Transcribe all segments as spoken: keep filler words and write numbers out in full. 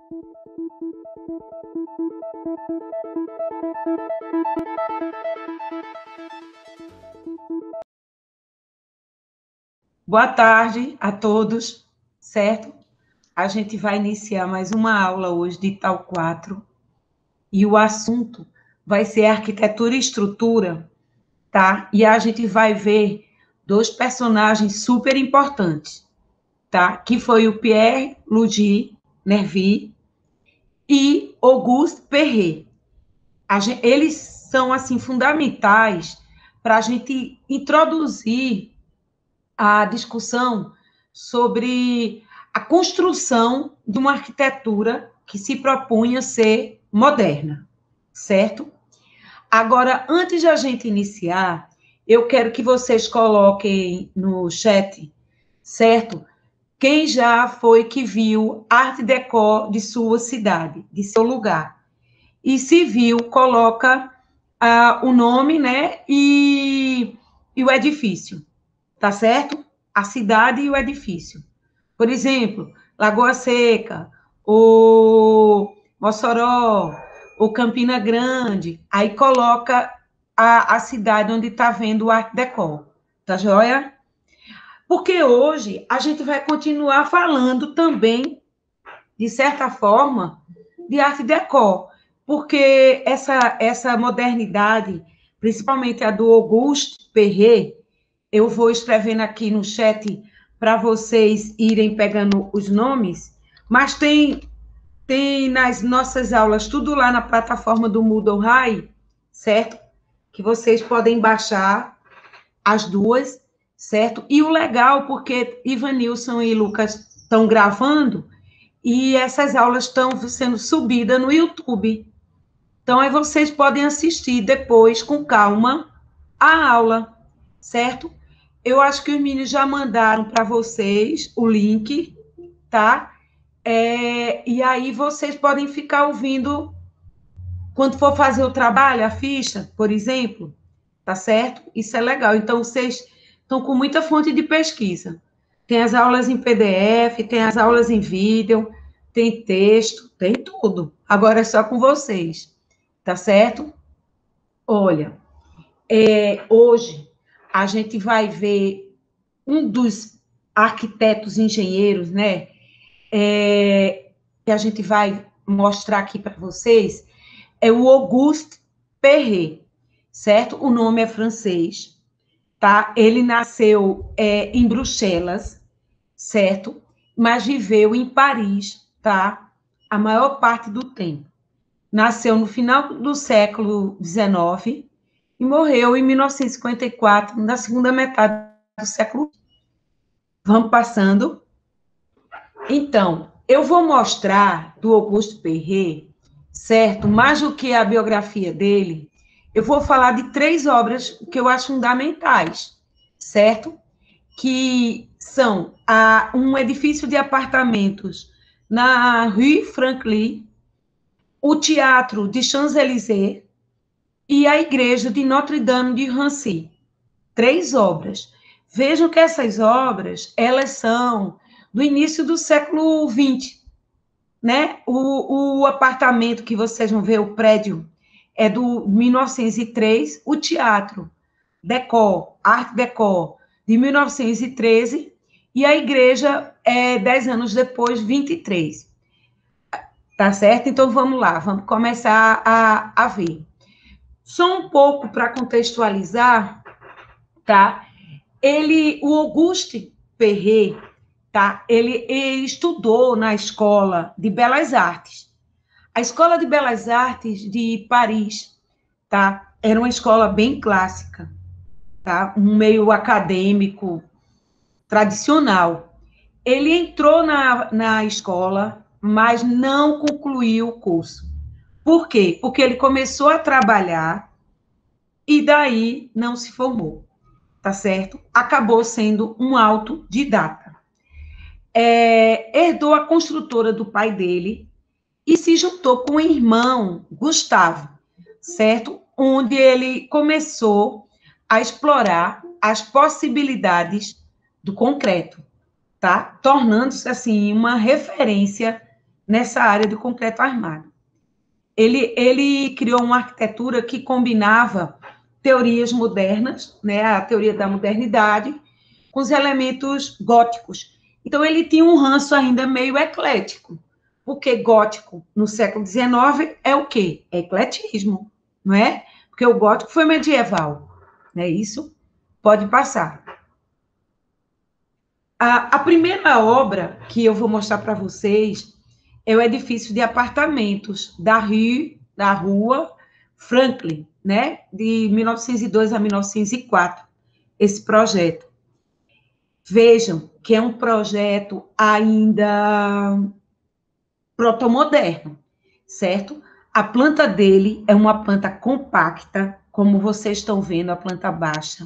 Boa tarde a todos, certo? A gente vai iniciar mais uma aula hoje de Tal quatro e o assunto vai ser arquitetura e estrutura, tá? E a gente vai ver dois personagens super importantes, tá? Que foi o Pierre-Louis Nervi e Auguste Perret. Gente, eles são, assim, fundamentais para a gente introduzir a discussão sobre a construção de uma arquitetura que se propunha ser moderna, certo? Agora, antes de a gente iniciar, eu quero que vocês coloquem no chat, certo? Quem já foi que viu Art Deco de sua cidade, de seu lugar. E se viu, coloca uh, o nome, né, e, e o edifício, tá certo? A cidade e o edifício. Por exemplo, Lagoa Seca, o Mossoró, o Campina Grande, aí coloca a, a cidade onde está vendo o Art Deco, tá joia? Porque hoje a gente vai continuar falando também, de certa forma, de Art Deco, porque essa, essa modernidade, principalmente a do Auguste Perret, eu vou escrevendo aqui no chat para vocês irem pegando os nomes, mas tem, tem nas nossas aulas tudo lá na plataforma do Moodle High, certo? Que vocês podem baixar as duas, certo? E o legal, porque Ivanilson e Lucas estão gravando e essas aulas estão sendo subidas no YouTube. Então, aí vocês podem assistir depois, com calma, a aula, certo? Eu acho que os meninos já mandaram para vocês o link, tá? É, e aí vocês podem ficar ouvindo quando for fazer o trabalho, a ficha, por exemplo, tá certo? Isso é legal. Então, vocês estão com muita fonte de pesquisa. Tem as aulas em P D F, tem as aulas em vídeo, tem texto, tem tudo. Agora é só com vocês, tá certo? Olha, é, hoje a gente vai ver um dos arquitetos engenheiros, né, é, que a gente vai mostrar aqui para vocês, é o Auguste Perret, certo? O nome é francês, tá? Ele nasceu é, em Bruxelas, certo? Mas viveu em Paris, tá? A maior parte do tempo. Nasceu no final do século dezenove e morreu em mil novecentos e cinquenta e quatro, na segunda metade do século. Vamos passando. Então, eu vou mostrar do Auguste Perret, certo? Mais do que a biografia dele, eu vou falar de três obras que eu acho fundamentais, certo? Que são a, um edifício de apartamentos na Rue Franklin, o Teatro de Champs-Élysées e a Igreja de Notre-Dame de Rancy. Três obras. Vejam que essas obras, elas são do início do século vinte, né? O, o apartamento que vocês vão ver, o prédio, é do mil novecentos e três, o teatro, Deco, Art Deco, de mil novecentos e treze, e a igreja é dez anos depois, vinte e três. Tá certo? Então, vamos lá, vamos começar a, a ver. Só um pouco para contextualizar, tá? Ele, o Auguste Perret, tá? Ele, ele estudou na Escola de Belas Artes. A Escola de Belas Artes de Paris, tá? Era uma escola bem clássica, tá? Um meio acadêmico, tradicional. Ele entrou na, na escola, mas não concluiu o curso. Por quê? Porque ele começou a trabalhar e daí não se formou, tá certo? Acabou sendo um autodidata. É, herdou a construtora do pai dele e se juntou com o irmão Gustavo, certo? Onde ele começou a explorar as possibilidades do concreto, tá? Tornando-se, assim, uma referência nessa área de concreto armado. Ele, ele criou uma arquitetura que combinava teorias modernas, né, a teoria da modernidade, com os elementos góticos. Então, ele tinha um ranço ainda meio eclético, porque gótico, no século dezenove, é o quê? É ecletismo, não é? Porque o gótico foi medieval, não é isso? Pode passar. A, a primeira obra que eu vou mostrar para vocês é o edifício de apartamentos da Rue, da Rua Franklin, né? De mil novecentos e dois a mil novecentos e quatro, esse projeto. Vejam que é um projeto ainda protomoderno, certo? A planta dele é uma planta compacta, como vocês estão vendo, a planta baixa.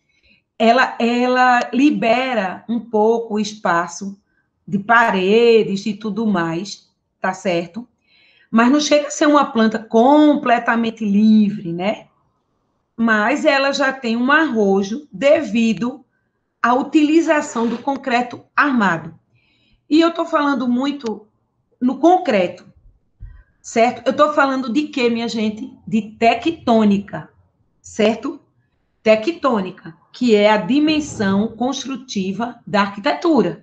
Ela, ela libera um pouco o espaço de paredes e tudo mais, tá certo? Mas não chega a ser uma planta completamente livre, né? Mas ela já tem um arrojo devido à utilização do concreto armado. E eu estou falando muito no concreto, certo? Eu estou falando de quê, minha gente? De tectônica, certo? Tectônica, que é a dimensão construtiva da arquitetura.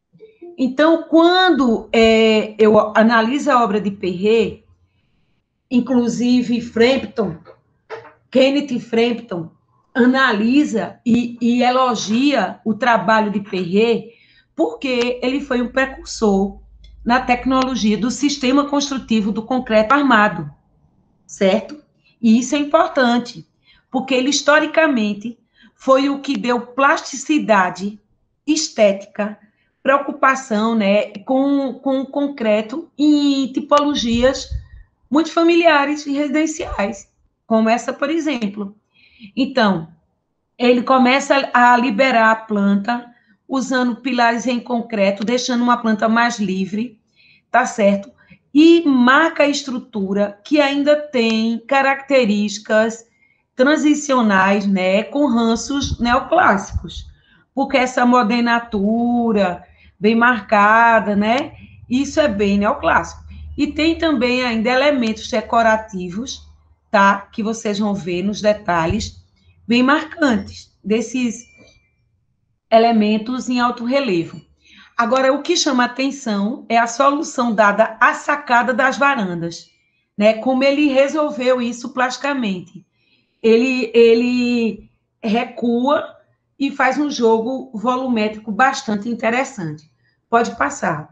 Então, quando é, eu analiso a obra de Perret, inclusive Frampton, Kenneth Frampton, analisa e, e elogia o trabalho de Perret, porque ele foi um precursor na tecnologia do sistema construtivo do concreto armado, certo? E isso é importante, porque ele, historicamente, foi o que deu plasticidade estética, preocupação, né, com, com o concreto em tipologias muito familiares e residenciais, como essa, por exemplo. Então, ele começa a liberar a planta usando pilares em concreto, deixando uma planta mais livre, tá certo? E marca a estrutura que ainda tem características transicionais, né, com ranços neoclássicos, porque essa modernatura bem marcada, né, isso é bem neoclássico. E tem também ainda elementos decorativos, tá, que vocês vão ver nos detalhes, bem marcantes desses elementos em alto relevo. Agora, o que chama atenção é a solução dada à sacada das varandas, né? Como ele resolveu isso plasticamente. Ele, ele recua e faz um jogo volumétrico bastante interessante. Pode passar.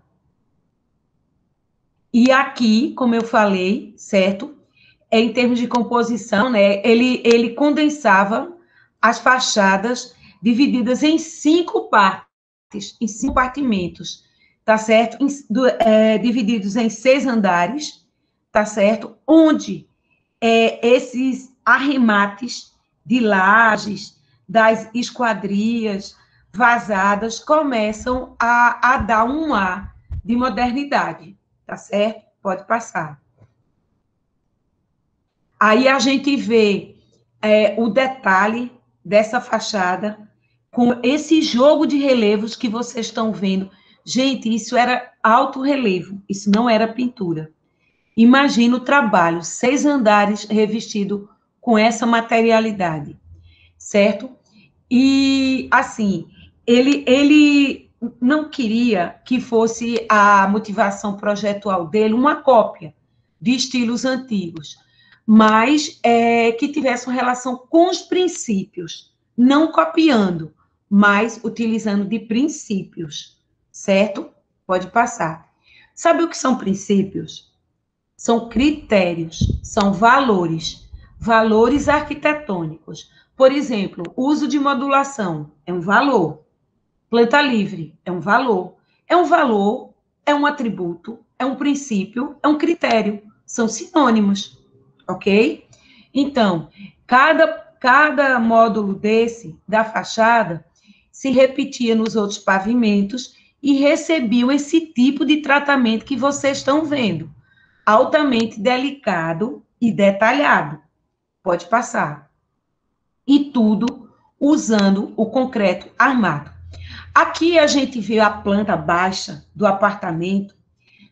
E aqui, como eu falei, certo? É, em termos de composição, né? Ele, ele condensava as fachadas divididas em cinco partes, em cinco partimentos, tá certo? Em, do, é, divididos em seis andares, tá certo? Onde é, esses arremates de lajes, das esquadrias vazadas, começam a, a dar um ar de modernidade, tá certo? Pode passar. Aí a gente vê é, o detalhe dessa fachada, com esse jogo de relevos que vocês estão vendo. Gente, isso era alto relevo, isso não era pintura. Imagina o trabalho, seis andares revestido com essa materialidade, certo? E, assim, ele, ele não queria que fosse a motivação projetual dele uma cópia de estilos antigos, mas é, que tivesse uma relação com os princípios, não copiando, mas utilizando de princípios, certo? Pode passar. Sabe o que são princípios? São critérios, são valores, valores arquitetônicos. Por exemplo, uso de modulação é um valor, planta livre é um valor, é um valor, é um atributo, é um princípio, é um critério, são sinônimos, ok? Então, cada, cada módulo desse, da fachada, se repetia nos outros pavimentos e recebiam esse tipo de tratamento que vocês estão vendo, altamente delicado e detalhado. Pode passar. E tudo usando o concreto armado. Aqui a gente vê a planta baixa do apartamento,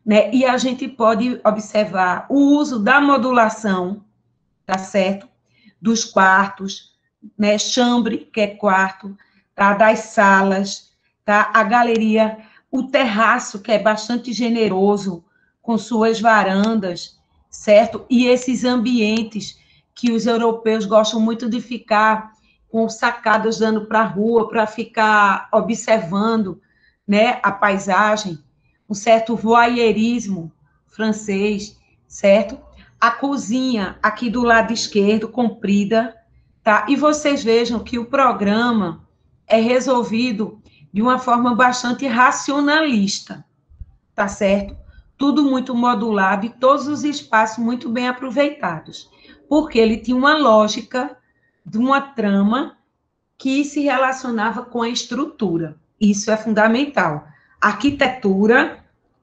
né? E a gente pode observar o uso da modulação, tá certo? Dos quartos, né? Chambre, que é quarto, tá? Das salas, tá? A galeria, o terraço, que é bastante generoso, com suas varandas, certo? E esses ambientes que os europeus gostam muito de ficar com sacadas dando para a rua, para ficar observando, né, a paisagem, um certo voyeurismo francês, certo? A cozinha aqui do lado esquerdo, comprida, tá? E vocês vejam que o programa é resolvido de uma forma bastante racionalista, tá certo? Tudo muito modulado e todos os espaços muito bem aproveitados, porque ele tinha uma lógica de uma trama que se relacionava com a estrutura. Isso é fundamental. Arquitetura,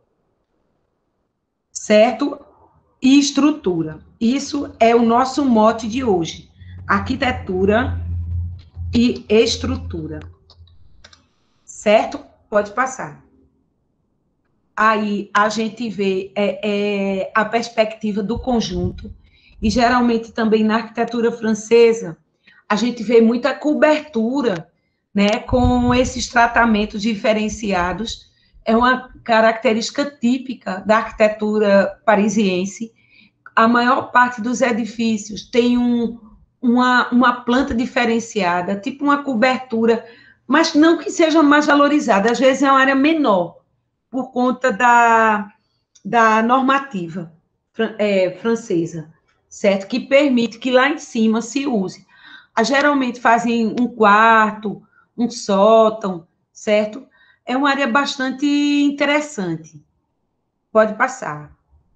certo? E estrutura. Isso é o nosso mote de hoje. Arquitetura e estrutura. Certo? Pode passar. Aí a gente vê é, é, a perspectiva do conjunto, e geralmente também na arquitetura francesa, a gente vê muita cobertura, né, com esses tratamentos diferenciados, é uma característica típica da arquitetura parisiense. A maior parte dos edifícios tem um, uma, uma planta diferenciada, tipo uma cobertura, mas não que seja mais valorizada, às vezes é uma área menor, por conta da, da normativa é, francesa, certo? Que permite que lá em cima se use. Ah, geralmente fazem um quarto, um sótão, certo? É uma área bastante interessante. Pode passar.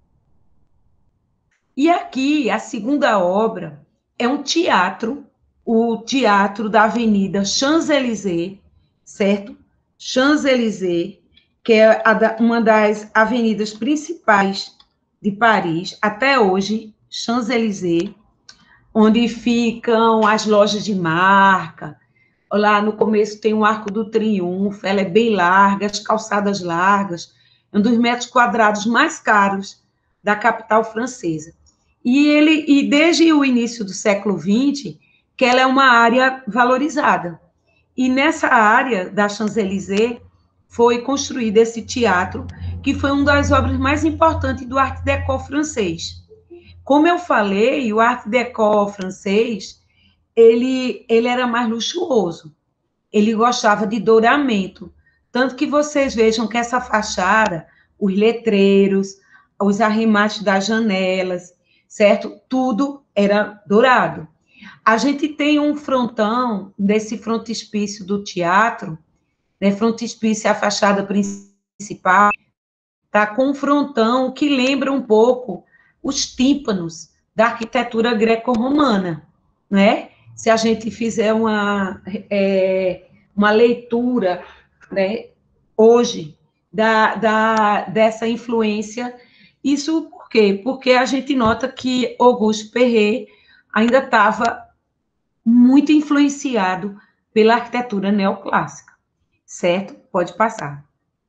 E aqui, a segunda obra é um teatro, o Teatro da Avenida Champs-Élysées, certo? Champs-Élysées, que é uma das avenidas principais de Paris, até hoje, Champs-Élysées, onde ficam as lojas de marca. Lá no começo tem o Arco do Triunfo, ela é bem larga, as calçadas largas, é um dos metros quadrados mais caros da capital francesa. E, ele, e desde o início do século vinte, que ela é uma área valorizada. E nessa área da Champs-Élysées foi construído esse teatro, que foi uma das obras mais importantes do Art Déco francês. Como eu falei, o Art Déco francês, ele, ele era mais luxuoso, ele gostava de douramento, tanto que vocês vejam que essa fachada, os letreiros, os arremates das janelas, certo? Tudo era dourado. A gente tem um frontão desse frontispício do teatro, né? Frontispício é a fachada principal, tá com um frontão que lembra um pouco os tímpanos da arquitetura greco-romana, né? Se a gente fizer uma, é, uma leitura, né, hoje, da, da, dessa influência, isso por quê? Porque a gente nota que Auguste Perret ainda estava muito influenciado pela arquitetura neoclássica, certo? Pode passar.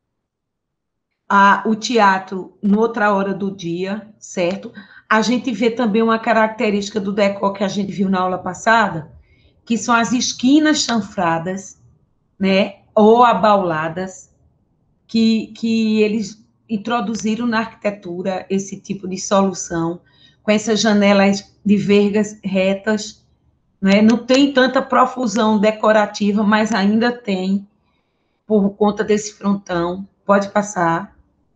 Ah, o teatro, noutra hora do dia, certo? A gente vê também uma característica do decor que a gente viu na aula passada, que são as esquinas chanfradas, né? Ou abauladas, que, que eles introduziram na arquitetura esse tipo de solução, com essas janelas de vergas retas, né? Não tem tanta profusão decorativa, mas ainda tem, por conta desse frontão. Pode passar.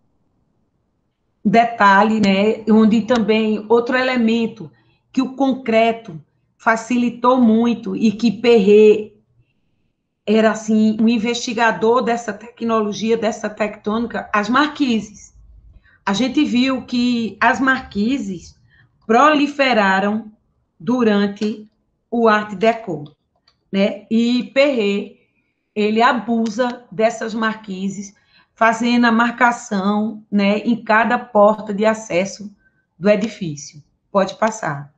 Detalhe, né? Onde também outro elemento que o concreto facilitou muito e que Perret era assim um investigador dessa tecnologia, dessa tectônica, as marquises. A gente viu que as marquises proliferaram durante o Art Déco, né? E Perret, ele abusa dessas marquises, fazendo a marcação, né, em cada porta de acesso do edifício. Pode passar.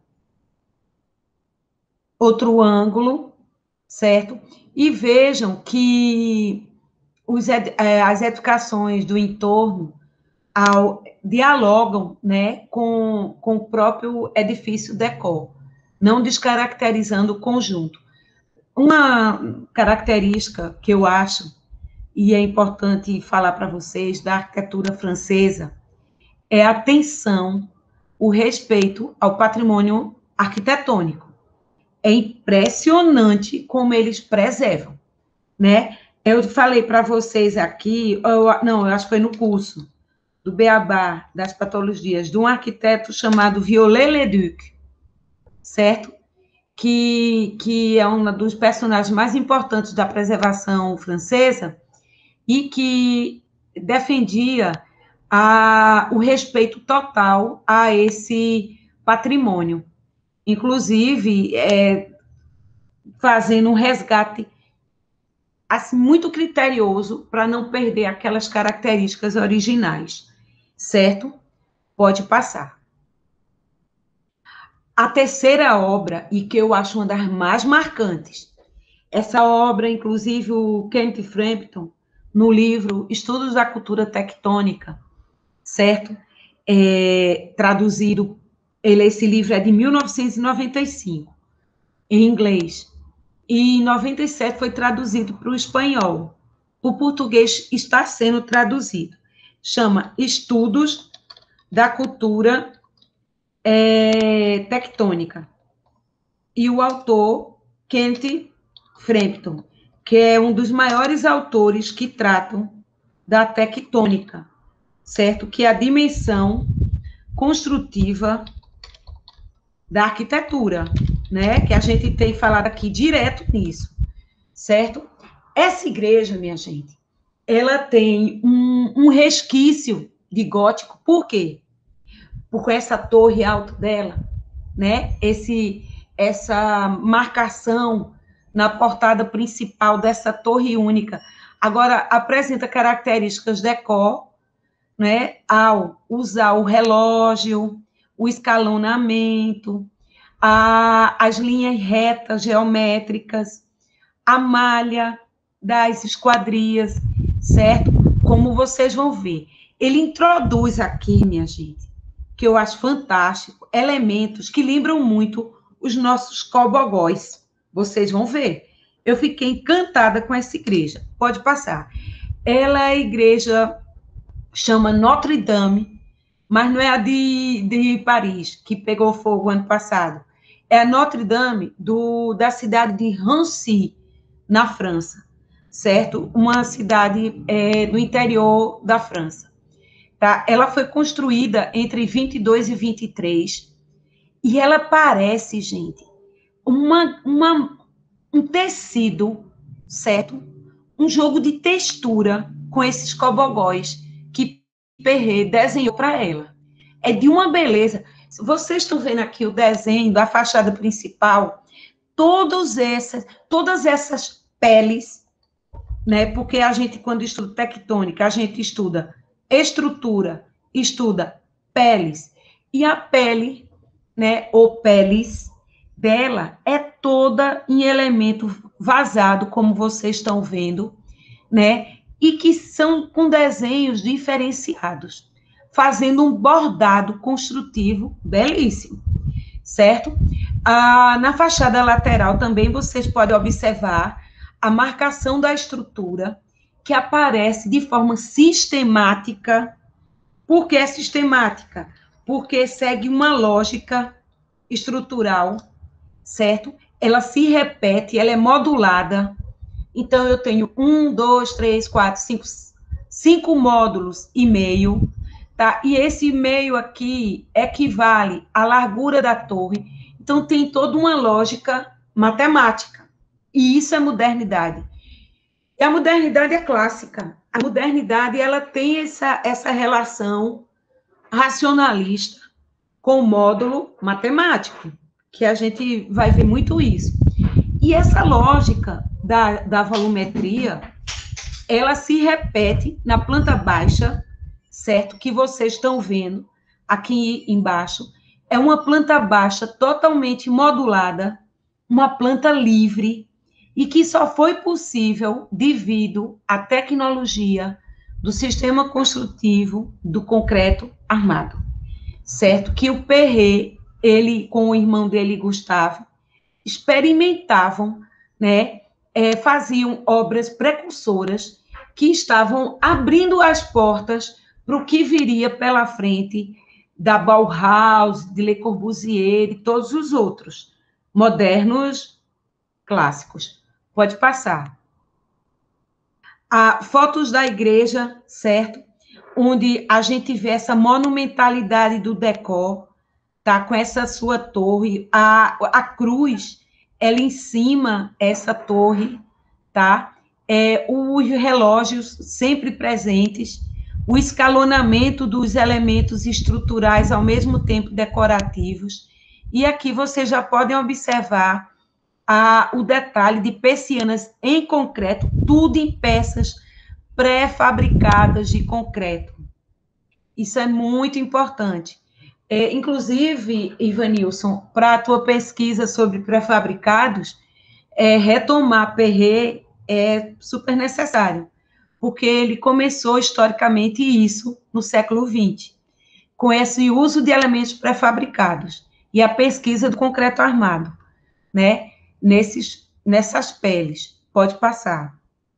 Outro ângulo, certo? E vejam que os, as edificações do entorno ao, dialogam, né, com, com o próprio edifício decor, não descaracterizando o conjunto. Uma característica que eu acho, e é importante falar para vocês, da arquitetura francesa, é a atenção, o respeito ao patrimônio arquitetônico. É impressionante como eles preservam, né? Eu falei para vocês aqui, eu, não, eu acho que foi no curso do Beabá das Patologias, de um arquiteto chamado Viollet-le-Duc, certo? Que, que é um dos personagens mais importantes da preservação francesa e que defendia a, o respeito total a esse patrimônio. Inclusive, é, fazendo um resgate assim, muito criterioso para não perder aquelas características originais, certo? Pode passar. A terceira obra, e que eu acho uma das mais marcantes, essa obra, inclusive, o Kent Frampton, no livro Estudos da Cultura Tectônica, certo? É, traduzido, ele, esse livro é de mil novecentos e noventa e cinco, em inglês, e em noventa e sete foi traduzido para o espanhol. O português está sendo traduzido. Chama Estudos da Cultura é, Tectônica. E o autor, Kent Frampton, que é um dos maiores autores que tratam da tectônica, certo? Que é a dimensão construtiva da arquitetura, né? Que a gente tem falado aqui direto nisso, certo? Essa igreja, minha gente, ela tem um, um resquício de gótico. Por quê? Porque essa torre alta dela, né? Esse, essa marcação na portada principal dessa torre única, agora apresenta características decor, né? Ao usar o relógio, o escalonamento, a, as linhas retas geométricas, a malha das esquadrias, certo? Como vocês vão ver. Ele introduz aqui, minha gente, que eu acho fantástico, elementos que lembram muito os nossos cobogóis. Vocês vão ver. Eu fiquei encantada com essa igreja. Pode passar. Ela é a igreja, chama Notre Dame, mas não é a de, de Paris, que pegou fogo ano passado. É a Notre Dame do, da cidade de Rancy, na França, certo? Uma cidade é, do interior da França. Tá? Ela foi construída entre vinte e dois e vinte e três, e ela parece, gente, uma, uma, um tecido, certo? Um jogo de textura com esses cobogóis que Perret desenhou para ela. É de uma beleza. Vocês estão vendo aqui o desenho da fachada principal, todos essas, todas essas peles, né? Porque a gente, quando estuda tectônica, a gente estuda estrutura, estuda peles. E a pele, né, ou peles dela é toda em elemento vazado, como vocês estão vendo, né? E que são com desenhos diferenciados, fazendo um bordado construtivo belíssimo, certo? Ah, na fachada lateral também vocês podem observar a marcação da estrutura, que aparece de forma sistemática. Por que é sistemática? Porque segue uma lógica estrutural, certo? Ela se repete, ela é modulada. Então, eu tenho um, dois, três, quatro, cinco, cinco módulos e meio, tá? E esse meio aqui equivale à largura da torre. Então, tem toda uma lógica matemática. E isso é modernidade. E a modernidade é clássica. A modernidade, ela tem essa, essa relação racionalista com o módulo matemático, que a gente vai ver muito isso. E essa lógica da, da volumetria, ela se repete na planta baixa, certo? Que vocês estão vendo aqui embaixo. É uma planta baixa totalmente modulada, uma planta livre, e que só foi possível devido à tecnologia do sistema construtivo do concreto armado, certo? Que o Perret, ele com o irmão dele, Gustavo, experimentavam, né, é, faziam obras precursoras que estavam abrindo as portas para o que viria pela frente da Bauhaus, de Le Corbusier e todos os outros modernos clássicos. Pode passar. Ah, fotos da igreja, certo? Onde a gente vê essa monumentalidade do decor, tá? Com essa sua torre, a, a cruz, ela em cima, essa torre, tá? É, os relógios sempre presentes, o escalonamento dos elementos estruturais ao mesmo tempo decorativos. E aqui vocês já podem observar a, o detalhe de persianas em concreto, tudo em peças pré-fabricadas de concreto. Isso é muito importante. É, inclusive, Ivanilson, para a tua pesquisa sobre pré-fabricados, é, retomar Perret é super necessário, porque ele começou historicamente isso no século vinte, com esse uso de elementos pré-fabricados e a pesquisa do concreto armado, né? Nesses, nessas peles. Pode passar.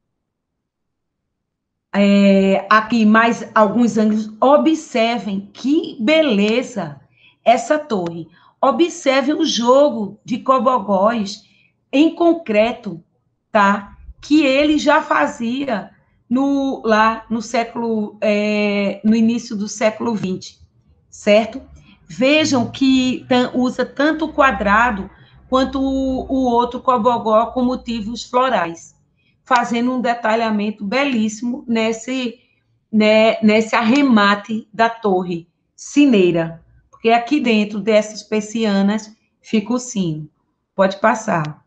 É, aqui mais alguns ângulos. Observem que beleza essa torre. Observem o jogo de cobogóis em concreto, tá? Que ele já fazia no, lá no século, é, no início do século vinte, certo? Vejam que usa tanto o quadrado quanto o, o outro cobogó com motivos florais, fazendo um detalhamento belíssimo nesse, né, nesse arremate da torre sineira, porque aqui dentro dessas persianas fica o sino. Pode passar.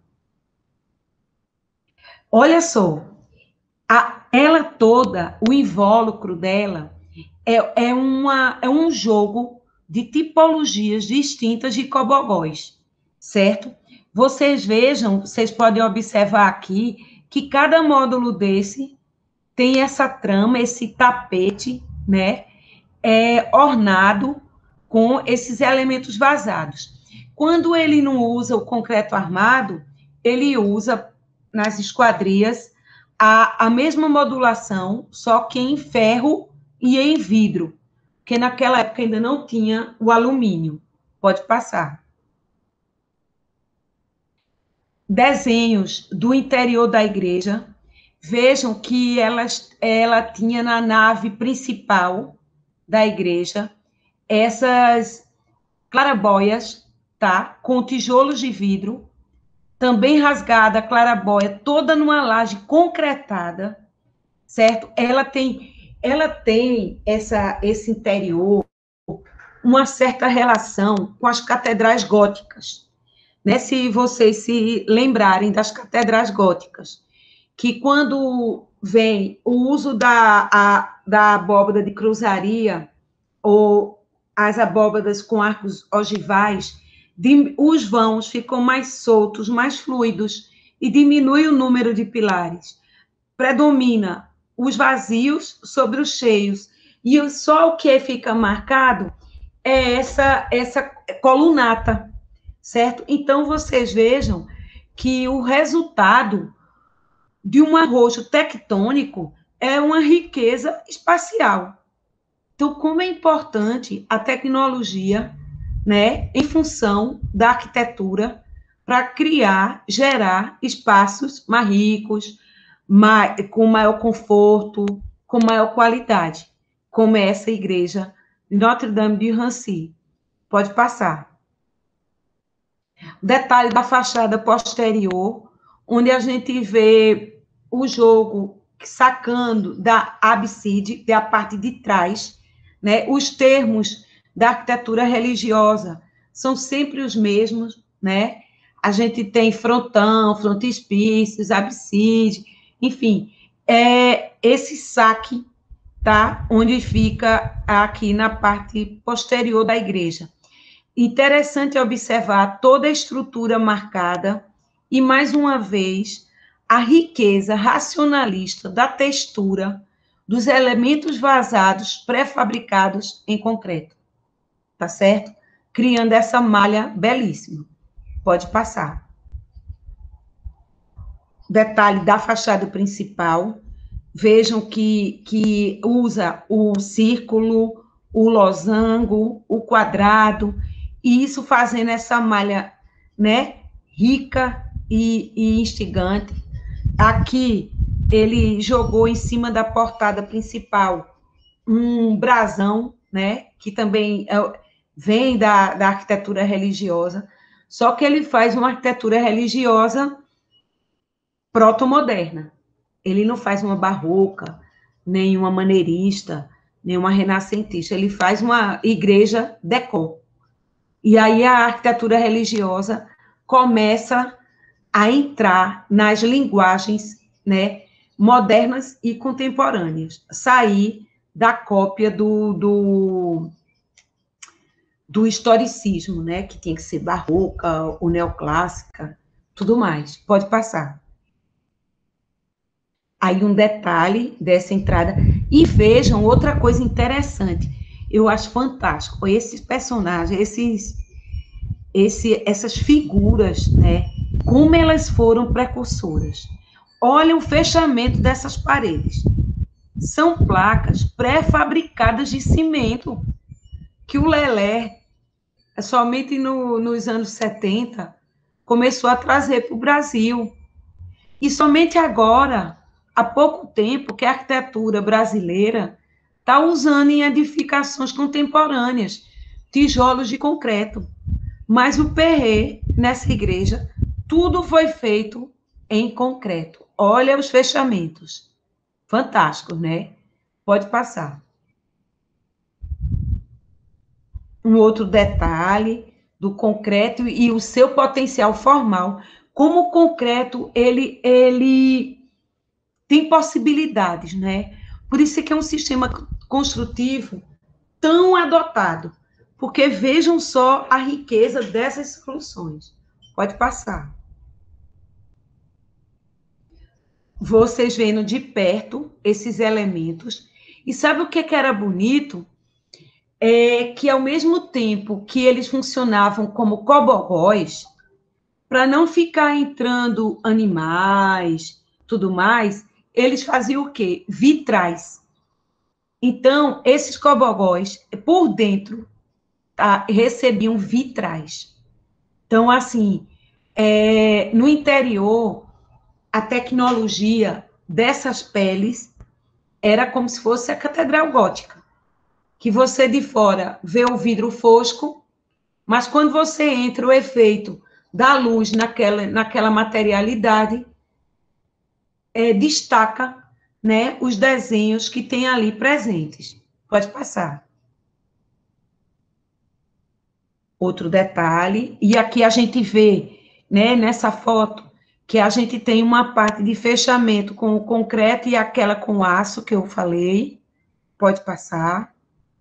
Olha só, a, ela toda, o invólucro dela, é, é, uma, é um jogo de tipologias distintas de cobogóis, certo? Vocês vejam, vocês podem observar aqui, que cada módulo desse tem essa trama, esse tapete, né, é, ornado com esses elementos vazados. Quando ele não usa o concreto armado, ele usa nas esquadrias a, a mesma modulação, só que em ferro e em vidro, porque naquela época ainda não tinha o alumínio. Pode passar. Desenhos do interior da igreja. Vejam que ela, ela tinha na nave principal da igreja essas clarabóias, tá? Com tijolos de vidro, também rasgada a clarabóia, toda numa laje concretada, certo? Ela tem, ela tem essa, esse interior, uma certa relação com as catedrais góticas, né? Se vocês se lembrarem das catedrais góticas, que quando vem o uso da, a, da abóbada de cruzaria, ou as abóbadas com arcos ogivais, de, os vãos ficam mais soltos, mais fluidos, e diminui o número de pilares. Predomina os vazios sobre os cheios, e só o que fica marcado é essa, essa colunata, certo? Então, vocês vejam que o resultado de um arrojo tectônico é uma riqueza espacial. Então, como é importante a tecnologia, né, em função da arquitetura, para criar, gerar espaços mais ricos, mais, com maior conforto, com maior qualidade, como é essa igreja de Notre-Dame de Rancy. Pode passar. Detalhe da fachada posterior, onde a gente vê o jogo sacando da abside, da parte de trás, né? Os termos da arquitetura religiosa são sempre os mesmos, né? A gente tem frontão, frontispícios, abside, enfim, é esse saque, tá? Onde fica aqui na parte posterior da igreja. Interessante observar toda a estrutura marcada e, mais uma vez, a riqueza racionalista da textura dos elementos vazados pré-fabricados em concreto, tá certo? Criando essa malha belíssima. Pode passar. Detalhe da fachada principal. Vejam que, que usa o círculo, o losango, o quadrado, e isso fazendo essa malha, né, rica e, e instigante. Aqui, ele jogou em cima da portada principal um brasão, né, que também é, vem da, da arquitetura religiosa, só que ele faz uma arquitetura religiosa proto-moderna. Ele não faz uma barroca, nem uma maneirista, nem uma renascentista. Ele faz uma igreja decor. E aí a arquitetura religiosa começa a entrar nas linguagens, né, modernas e contemporâneas. Sair da cópia do, do, do historicismo, né, que tinha que ser barroca, ou neoclássica, tudo mais. Pode passar. Aí um detalhe dessa entrada. E vejam outra coisa interessante. Eu acho fantástico. Esses personagens, esses, esse, essas figuras, né? Como elas foram precursoras. Olha o fechamento dessas paredes. São placas pré-fabricadas de cimento que o Lelé, somente no, nos anos setenta, começou a trazer para o Brasil. E somente agora, há pouco tempo, que a arquitetura brasileira está usando em edificações contemporâneas, tijolos de concreto. Mas o Perret, nessa igreja, tudo foi feito em concreto. Olha os fechamentos. Fantásticos, né? Pode passar. Um outro detalhe do concreto e o seu potencial formal. Como o concreto, ele, ele tem possibilidades, né? Por isso é que é um sistema construtivo tão adotado, porque vejam só a riqueza dessas soluções. Pode passar. Vocês vendo de perto esses elementos, e sabe o que, que era bonito? É que, ao mesmo tempo que eles funcionavam como cobogóis, para não ficar entrando animais, tudo mais, eles faziam o quê? Vitrais. Então, esses cobogóis, por dentro, tá, recebiam vitrais. Então, assim, é, no interior, a tecnologia dessas peles era como se fosse a catedral gótica, que você de fora vê o vidro fosco, mas quando você entra, o efeito da luz naquela, naquela materialidade é, destaca, né, os desenhos que tem ali presentes. Pode passar. Outro detalhe, e aqui a gente vê, né, nessa foto, que a gente tem uma parte de fechamento com o concreto e aquela com aço que eu falei. Pode passar.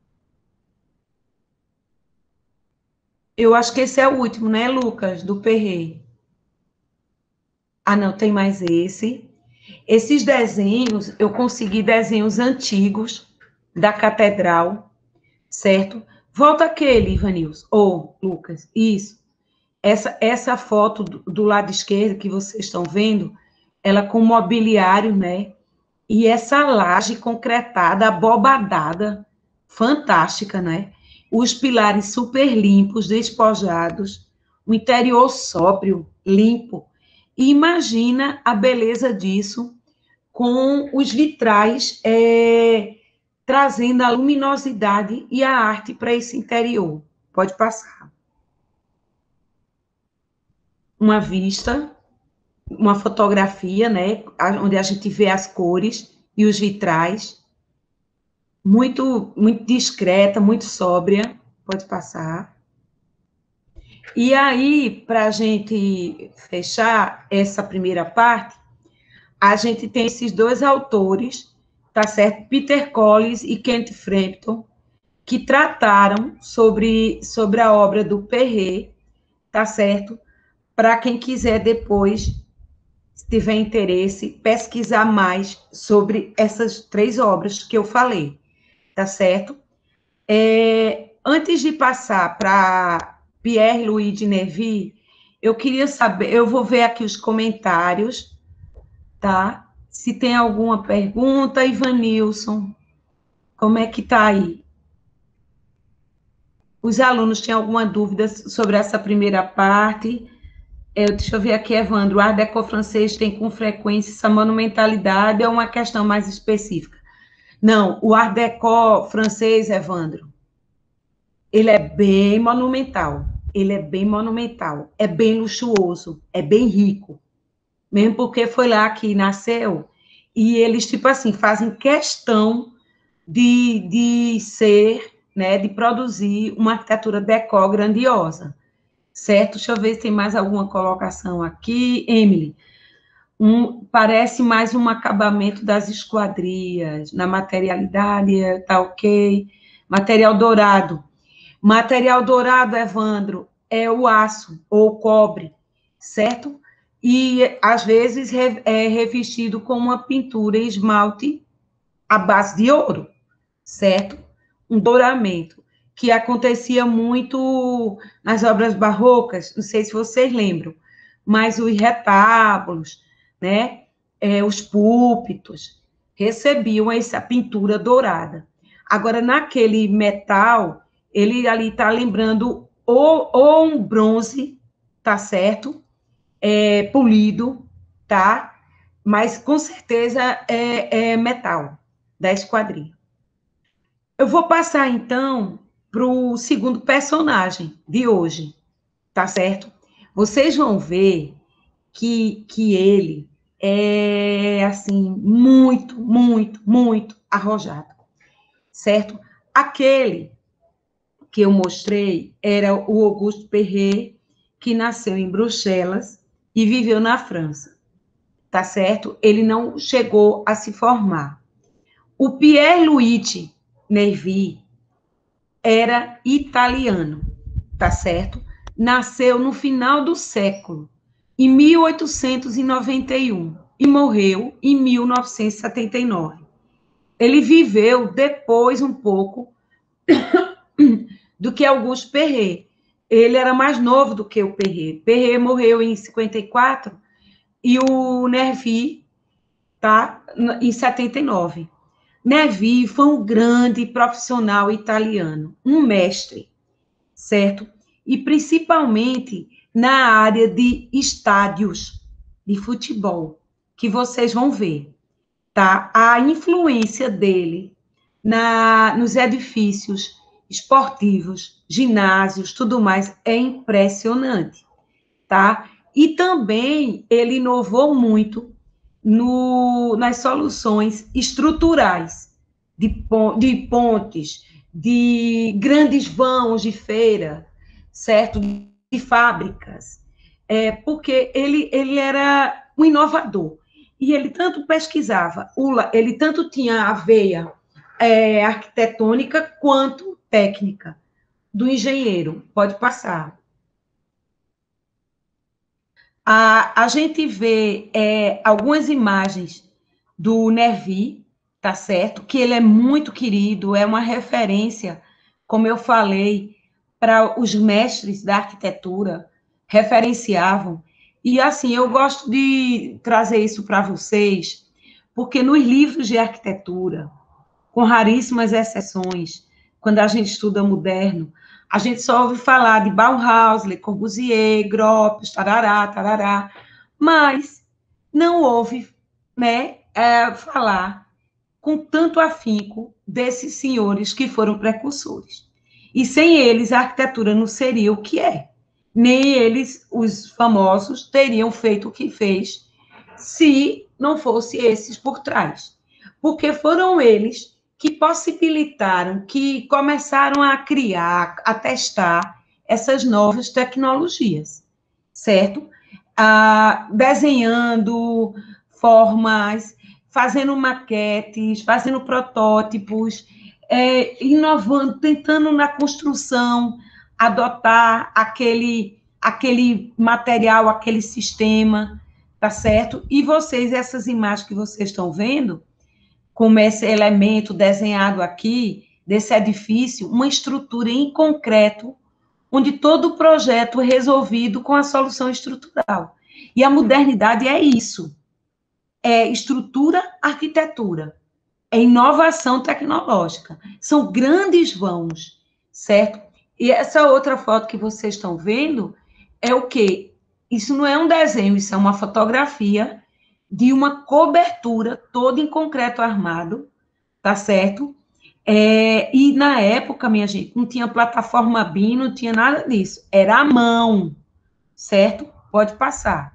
Eu acho que esse é o último, né, Lucas, do Perret. Ah, não, tem mais esse. Esses desenhos, eu consegui desenhos antigos da catedral, certo? Volta aquele, Ivanilson, ou Lucas, isso. Essa, essa foto do, do lado esquerdo que vocês estão vendo, ela com mobiliário, né? E essa laje concretada, abobadada, fantástica, né? Os pilares super limpos, despojados, o interior sóbrio, limpo. E imagina a beleza disso com os vitrais é, trazendo a luminosidade e a arte para esse interior. Pode passar. Uma vista, uma fotografia, né, onde a gente vê as cores e os vitrais, muito, muito discreta, muito sóbria. Pode passar. E aí, para a gente fechar essa primeira parte, a gente tem esses dois autores, tá certo? Peter Collins e Kent Frampton, que trataram sobre, sobre a obra do Perret, tá certo? Para quem quiser depois se tiver interesse, pesquisar mais sobre essas três obras que eu falei, tá certo? É, antes de passar para Pierre-Louis de Nervi, eu queria saber, eu vou ver aqui os comentários, tá? Se tem alguma pergunta, Ivanilson, como é que tá aí? Os alunos têm alguma dúvida sobre essa primeira parte? Eu, deixa eu ver aqui, Evandro, o Art Deco francês tem com frequência essa monumentalidade, é uma questão mais específica? Não, o Art Deco francês, Evandro, ele é bem monumental, ele é bem monumental, é bem luxuoso, é bem rico, mesmo porque foi lá que nasceu, e eles, tipo assim, fazem questão de, de ser, né, de produzir uma arquitetura deco grandiosa, certo? Deixa eu ver se tem mais alguma colocação aqui. Emily, um, parece mais um acabamento das esquadrias, na materialidade, tá ok. Material dourado. Material dourado, Evandro, é o aço ou o cobre, certo? E, às vezes, é revestido com uma pintura em esmalte à base de ouro, certo? Um douramento, que acontecia muito nas obras barrocas, não sei se vocês lembram, mas os retábulos, né, é, os púlpitos, recebiam essa pintura dourada. Agora, naquele metal, ele ali está lembrando ou, ou um bronze, tá certo? É, polido, tá? Mas, com certeza, é, é metal, da esquadrilha. Eu vou passar, então, para o segundo personagem de hoje, tá certo? Vocês vão ver que, que ele é, assim, muito, muito, muito arrojado, certo? Aquele que eu mostrei era o Auguste Perret, que nasceu em Bruxelas e viveu na França, tá certo? Ele não chegou a se formar. O Pierre Luigi Nervi era italiano, tá certo? Nasceu no final do século, em mil oitocentos e noventa e um, e morreu em mil novecentos e setenta e nove. Ele viveu depois um pouco do que Auguste Perret. Ele era mais novo do que o Perret. Perret morreu em cinquenta e quatro e o Nervi, tá, em setenta e nove. Nervi foi um grande profissional italiano, um mestre, certo? E principalmente na área de estádios de futebol, que vocês vão ver, tá? A influência dele na, nos edifícios esportivos, ginásios, tudo mais, é impressionante, tá? E também ele inovou muito no, nas soluções estruturais de, de pontes, de grandes vãos de feira, certo? De fábricas, é, porque ele, ele era um inovador. E ele tanto pesquisava, ele tanto tinha a veia é, arquitetônica quanto técnica do engenheiro. Pode passar. A, a gente vê é, algumas imagens do Nervi, tá certo? Que ele é muito querido, é uma referência, como eu falei, para os mestres da arquitetura, referenciavam. E, assim, eu gosto de trazer isso para vocês, porque nos livros de arquitetura, com raríssimas exceções, quando a gente estuda moderno, a gente só ouve falar de Bauhaus, Le Corbusier, Gropius, tarará, tarará, mas não ouve, né, é, falar com tanto afinco desses senhores que foram precursores. E sem eles, a arquitetura não seria o que é. Nem eles, os famosos, teriam feito o que fez se não fosse esses por trás. Porque foram eles que possibilitaram, que começaram a criar, a testar essas novas tecnologias, certo? Ah, desenhando formas, fazendo maquetes, fazendo protótipos, é, inovando, tentando na construção adotar aquele, aquele material, aquele sistema, tá certo? E vocês, essas imagens que vocês estão vendo, como esse elemento desenhado aqui, desse edifício, uma estrutura em concreto, onde todo o projeto é resolvido com a solução estrutural. E a modernidade é isso, é estrutura, arquitetura, é inovação tecnológica, são grandes vãos, certo? E essa outra foto que vocês estão vendo é o quê? Isso não é um desenho, isso é uma fotografia de uma cobertura toda em concreto armado, tá certo? É, e na época, minha gente, não tinha plataforma B I M, não tinha nada disso. Era à mão, certo? Pode passar.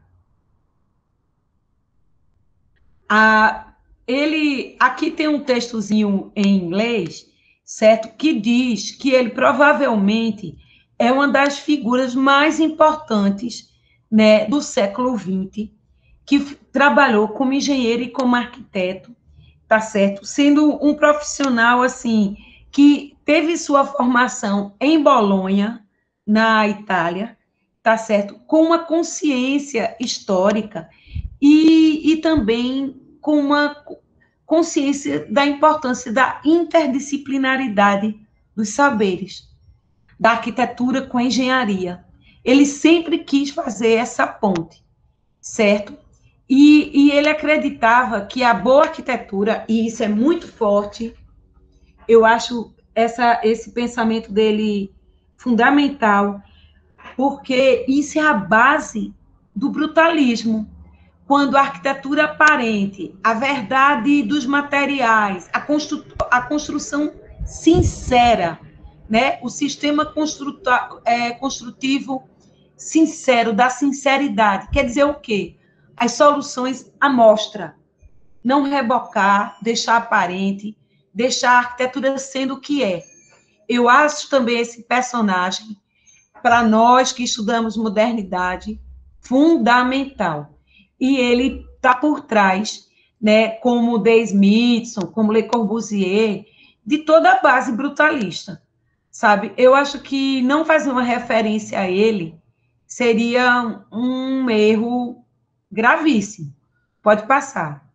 A, ele, aqui tem um textozinho em inglês, certo? Que diz que ele provavelmente é uma das figuras mais importantes, né, do século vinte, que trabalhou como engenheiro e como arquiteto, tá certo? Sendo um profissional, assim, que teve sua formação em Bolonha, na Itália, tá certo? Com uma consciência histórica e, e também com uma consciência da importância da interdisciplinaridade dos saberes, da arquitetura com a engenharia. Ele sempre quis fazer essa ponte, certo? E, e ele acreditava que a boa arquitetura, e isso é muito forte, eu acho essa, esse pensamento dele fundamental, porque isso é a base do brutalismo. Quando a arquitetura aparente, a verdade dos materiais, a, constru, a construção sincera, né? O sistema é, construtivo sincero, da sinceridade, quer dizer o quê? As soluções à mostra, não rebocar, deixar aparente, deixar a arquitetura sendo o que é. Eu acho também esse personagem, para nós que estudamos modernidade, fundamental. E ele está por trás, né, como D. Smithson, como Le Corbusier, de toda a base brutalista, sabe? Eu acho que não fazer uma referência a ele seria um erro gravíssimo. Pode passar.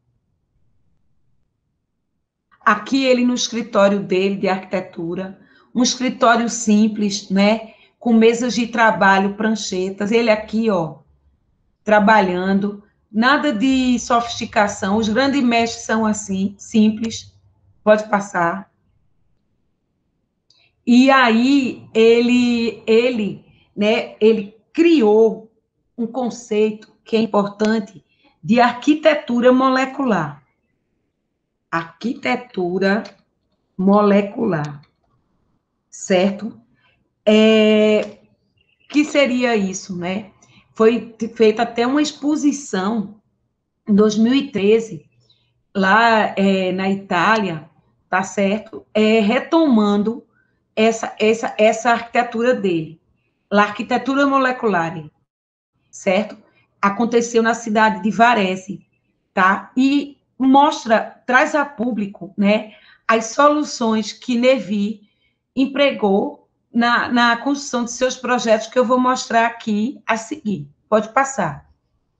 Aqui ele no escritório dele de arquitetura, um escritório simples, né, com mesas de trabalho, pranchetas, ele aqui, ó, trabalhando, nada de sofisticação, os grandes mestres são assim, simples, pode passar. E aí ele, ele, né, ele criou um conceito que é importante de arquitetura molecular. Arquitetura molecular, certo? É, que seria isso, né? Foi feita até uma exposição em dois mil e treze, lá é, na Itália, tá certo? É, retomando essa, essa, essa arquitetura dele, a arquitetura molecular, certo? Aconteceu na cidade de Varese, tá? E mostra, traz a público, né, as soluções que Nevi empregou na, na construção de seus projetos, que eu vou mostrar aqui a seguir. Pode passar.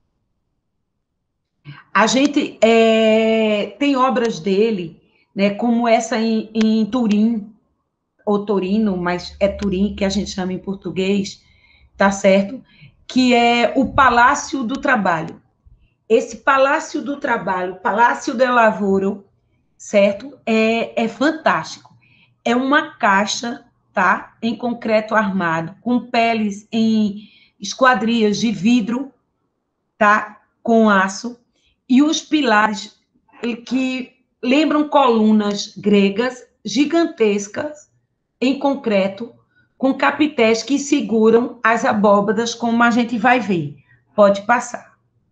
A gente é, tem obras dele, né, como essa em, em Turim, ou Torino, mas é Turim que a gente chama em português, tá certo? Que é o Palácio do Trabalho. Esse Palácio do Trabalho, Palácio del Lavoro, certo? É, é fantástico. É uma caixa, tá? Em concreto armado, com peles em esquadrias de vidro, tá? Com aço, e os pilares que lembram colunas gregas gigantescas, em concreto, com capitéis que seguram as abóbadas, como a gente vai ver. Pode passar.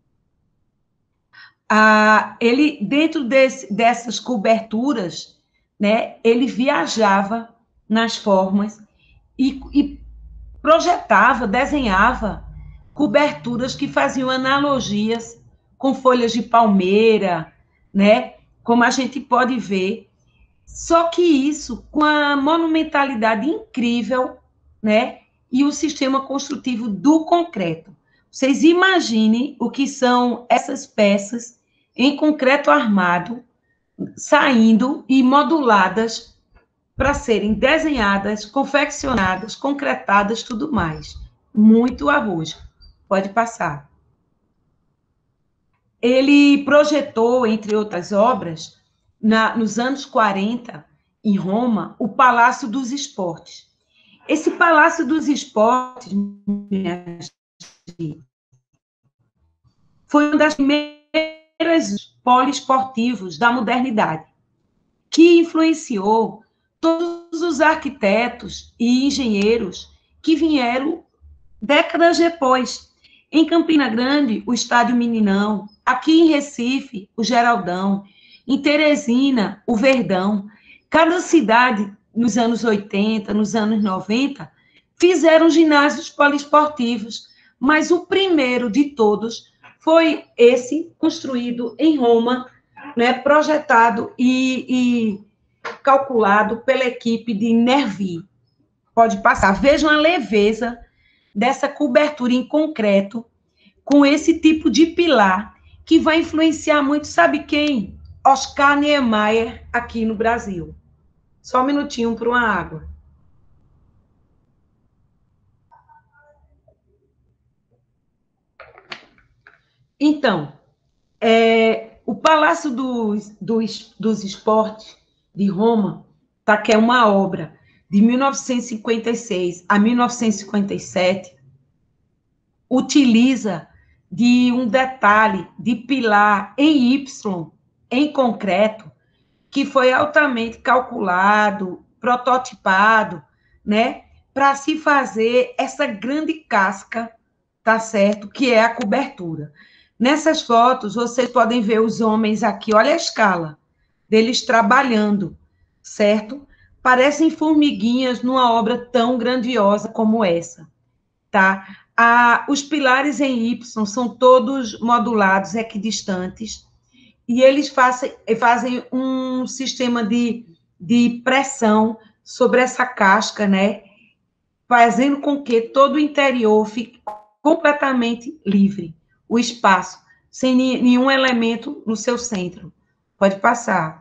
Ah, ele, dentro desse, dessas coberturas, né, ele viajava nas formas e, e projetava, desenhava coberturas que faziam analogias com folhas de palmeira, né, como a gente pode ver. Só que isso com a monumentalidade incrível, né, e o sistema construtivo do concreto. Vocês imaginem o que são essas peças em concreto armado, saindo e moduladas para serem desenhadas, confeccionadas, concretadas, tudo mais. Muito arrojo. Pode passar. Ele projetou, entre outras obras, na, nos anos quarenta, em Roma, o Palácio dos Esportes. Esse Palácio dos Esportes, minha gente, foi uma das primeiras poliesportivos da modernidade, que influenciou todos os arquitetos e engenheiros que vieram décadas depois. Em Campina Grande, o Estádio Meninão, aqui em Recife, o Geraldão, em Teresina, o Verdão. Cada cidade, nos anos oitenta, nos anos noventa, fizeram ginásios poliesportivos, mas o primeiro de todos foi esse, construído em Roma, né, projetado e, e calculado pela equipe de Nervi. Pode passar. Vejam a leveza dessa cobertura em concreto, com esse tipo de pilar, que vai influenciar muito, sabe quem? Oscar Niemeyer, aqui no Brasil. Só um minutinho para uma água. Então, é, o Palácio dos, dos, dos Esportes de Roma, tá, que é uma obra de mil novecentos e cinquenta e seis a mil novecentos e cinquenta e sete, utiliza de um detalhe de pilar em Y, em concreto, que foi altamente calculado, prototipado, né, para se fazer essa grande casca, tá certo? Que é a cobertura. Nessas fotos, vocês podem ver os homens aqui, olha a escala deles trabalhando, certo? Parecem formiguinhas numa obra tão grandiosa como essa, tá? Ah, os pilares em Y são todos modulados, equidistantes, e eles fazem, fazem um sistema de, de pressão sobre essa casca, né? Fazendo com que todo o interior fique completamente livre, o espaço, sem nenhum elemento no seu centro. Pode passar.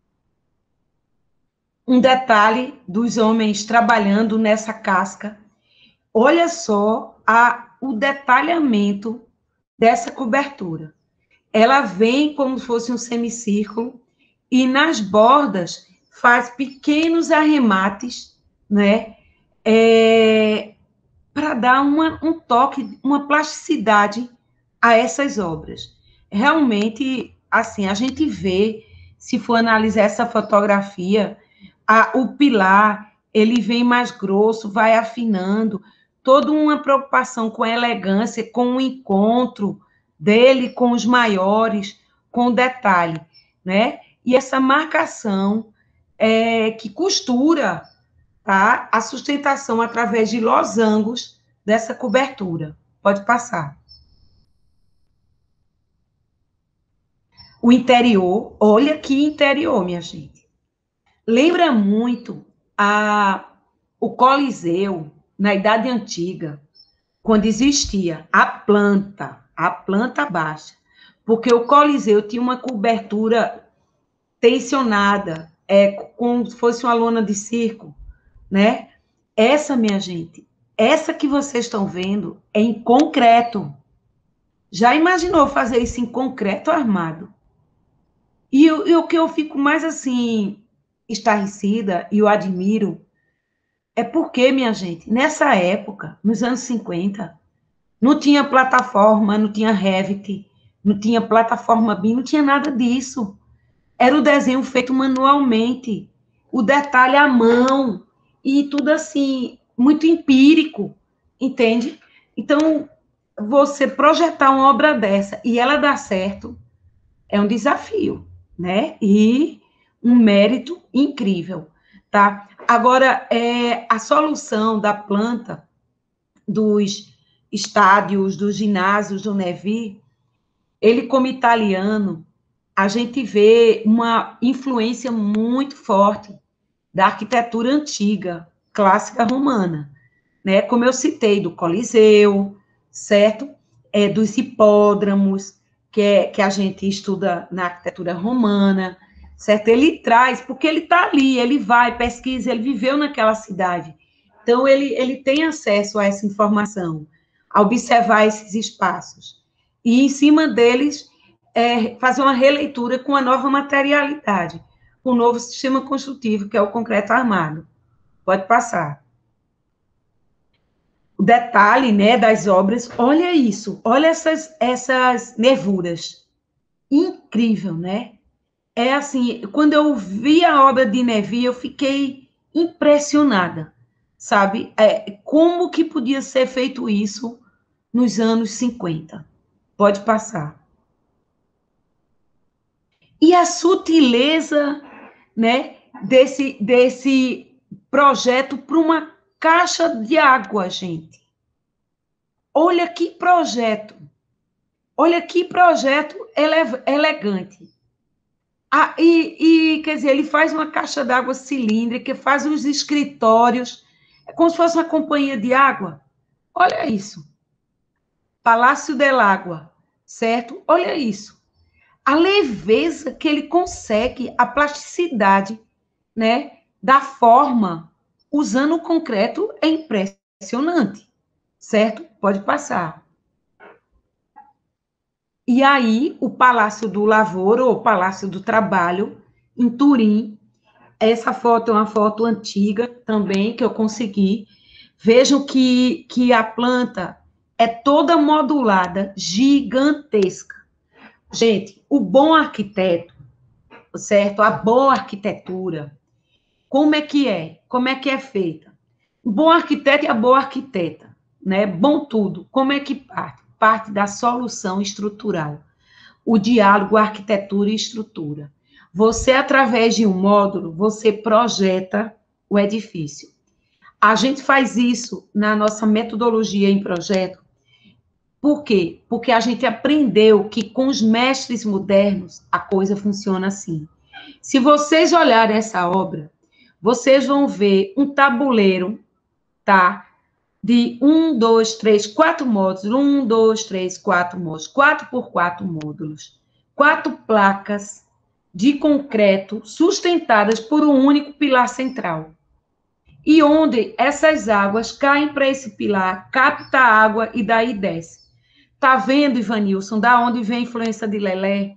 Um detalhe dos homens trabalhando nessa casca. Olha só a, o detalhamento dessa cobertura. Ela vem como se fosse um semicírculo e nas bordas faz pequenos arremates, né? É, para dar uma, um toque, uma plasticidade a essas obras. Realmente, assim, a gente vê, se for analisar essa fotografia, a, o pilar, ele vem mais grosso, vai afinando, toda uma preocupação com a elegância, com o encontro dele com os maiores, com o detalhe, né? E essa marcação é, que costura, tá, a sustentação através de losangos dessa cobertura. Pode passar. O interior, olha que interior, minha gente. Lembra muito a, o Coliseu, na Idade Antiga, quando existia a planta, a planta baixa, porque o Coliseu tinha uma cobertura tensionada, é, como se fosse uma lona de circo, né? Essa, minha gente, essa que vocês estão vendo é em concreto. Já imaginou fazer isso em concreto armado? E, e o que eu fico mais, assim, estarrecida e eu admiro é porque, minha gente, nessa época, nos anos cinquenta, não tinha plataforma, não tinha Revit, não tinha plataforma B I M, não tinha nada disso. Era o desenho feito manualmente, o detalhe à mão, e tudo assim, muito empírico, entende? Então, você projetar uma obra dessa e ela dar certo é um desafio, né? E um mérito incrível, tá? Agora, é, a solução da planta dos estádios, dos ginásios do Nervi, ele como italiano, a gente vê uma influência muito forte da arquitetura antiga, clássica romana, né? Como eu citei, do Coliseu, certo? é, dos hipódromos, que, é, que a gente estuda na arquitetura romana, certo? Ele traz, porque ele está ali, ele vai, pesquisa, ele viveu naquela cidade. Então, ele, ele tem acesso a essa informação, a observar esses espaços. E, em cima deles, é, fazer uma releitura com a nova materialidade, com o novo sistema construtivo, que é o concreto armado. Pode passar. O detalhe, né, das obras, olha isso, olha essas, essas nervuras. Incrível, né? É assim, quando eu vi a obra de Nevi, eu fiquei impressionada, sabe? É, como que podia ser feito isso nos anos cinquenta? Pode passar. E a sutileza, né, desse, desse projeto para uma caixa de água, gente. Olha que projeto. Olha que projeto ele, elegante. Ah, e, e, quer dizer, ele faz uma caixa d'água cilíndrica, faz os escritórios, é como se fosse uma companhia de água. Olha isso. Palácio del Água, certo? Olha isso. A leveza que ele consegue, a plasticidade, né, da forma, usando o concreto, é impressionante, certo? Pode passar. E aí, o Palácio do Lavoro, ou Palácio do Trabalho, em Turim. Essa foto é uma foto antiga também, que eu consegui. Vejam que, que a planta é toda modulada, gigantesca. Gente, o bom arquiteto, certo? A boa arquitetura, como é que é? Como é que é feita? O bom arquiteto e a boa arquiteta, né? Bom tudo. Como é que parte? Parte da solução estrutural. O diálogo arquitetura e estrutura. Você, através de um módulo, você projeta o edifício. A gente faz isso na nossa metodologia em projeto. Por quê? Porque a gente aprendeu que com os mestres modernos a coisa funciona assim. Se vocês olharem essa obra, vocês vão ver um tabuleiro, tá? De um, dois, três, quatro módulos. Um, dois, três, quatro módulos. Quatro por quatro módulos. Quatro placas de concreto sustentadas por um único pilar central. E onde essas águas caem para esse pilar, capta a água e daí desce. Tá vendo, Ivanilson, da onde vem a influência de Lelé?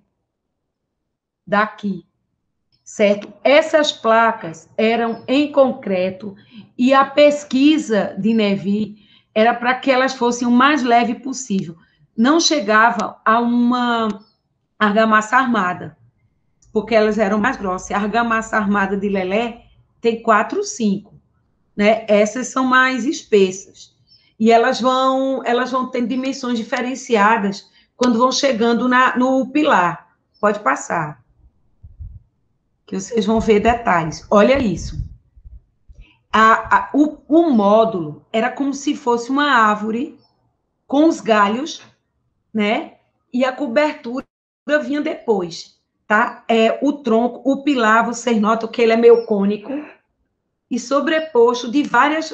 Daqui, certo? Essas placas eram em concreto e a pesquisa de Nevi era para que elas fossem o mais leve possível. Não chegava a uma argamassa armada, porque elas eram mais grossas. A argamassa armada de Lelé tem quatro, cinco, né? Essas são mais espessas. E elas vão, elas vão ter dimensões diferenciadas quando vão chegando na, no pilar. Pode passar, que vocês vão ver detalhes. Olha isso. A, a, o, o módulo era como se fosse uma árvore com os galhos, né? E a cobertura vinha depois, tá? É o tronco, o pilar, vocês notam que ele é meio cônico e sobreposto de várias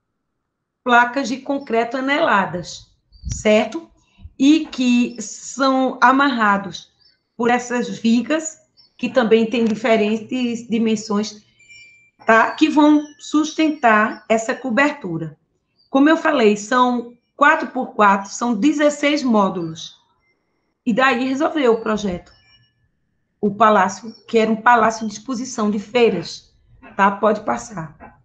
placas de concreto aneladas, certo? E que são amarrados por essas vigas, que também têm diferentes dimensões, tá? Que vão sustentar essa cobertura. Como eu falei, são quatro por quatro, são dezesseis módulos. E daí resolveu o projeto. O palácio, que era um palácio de exposição de feiras, tá? Pode passar.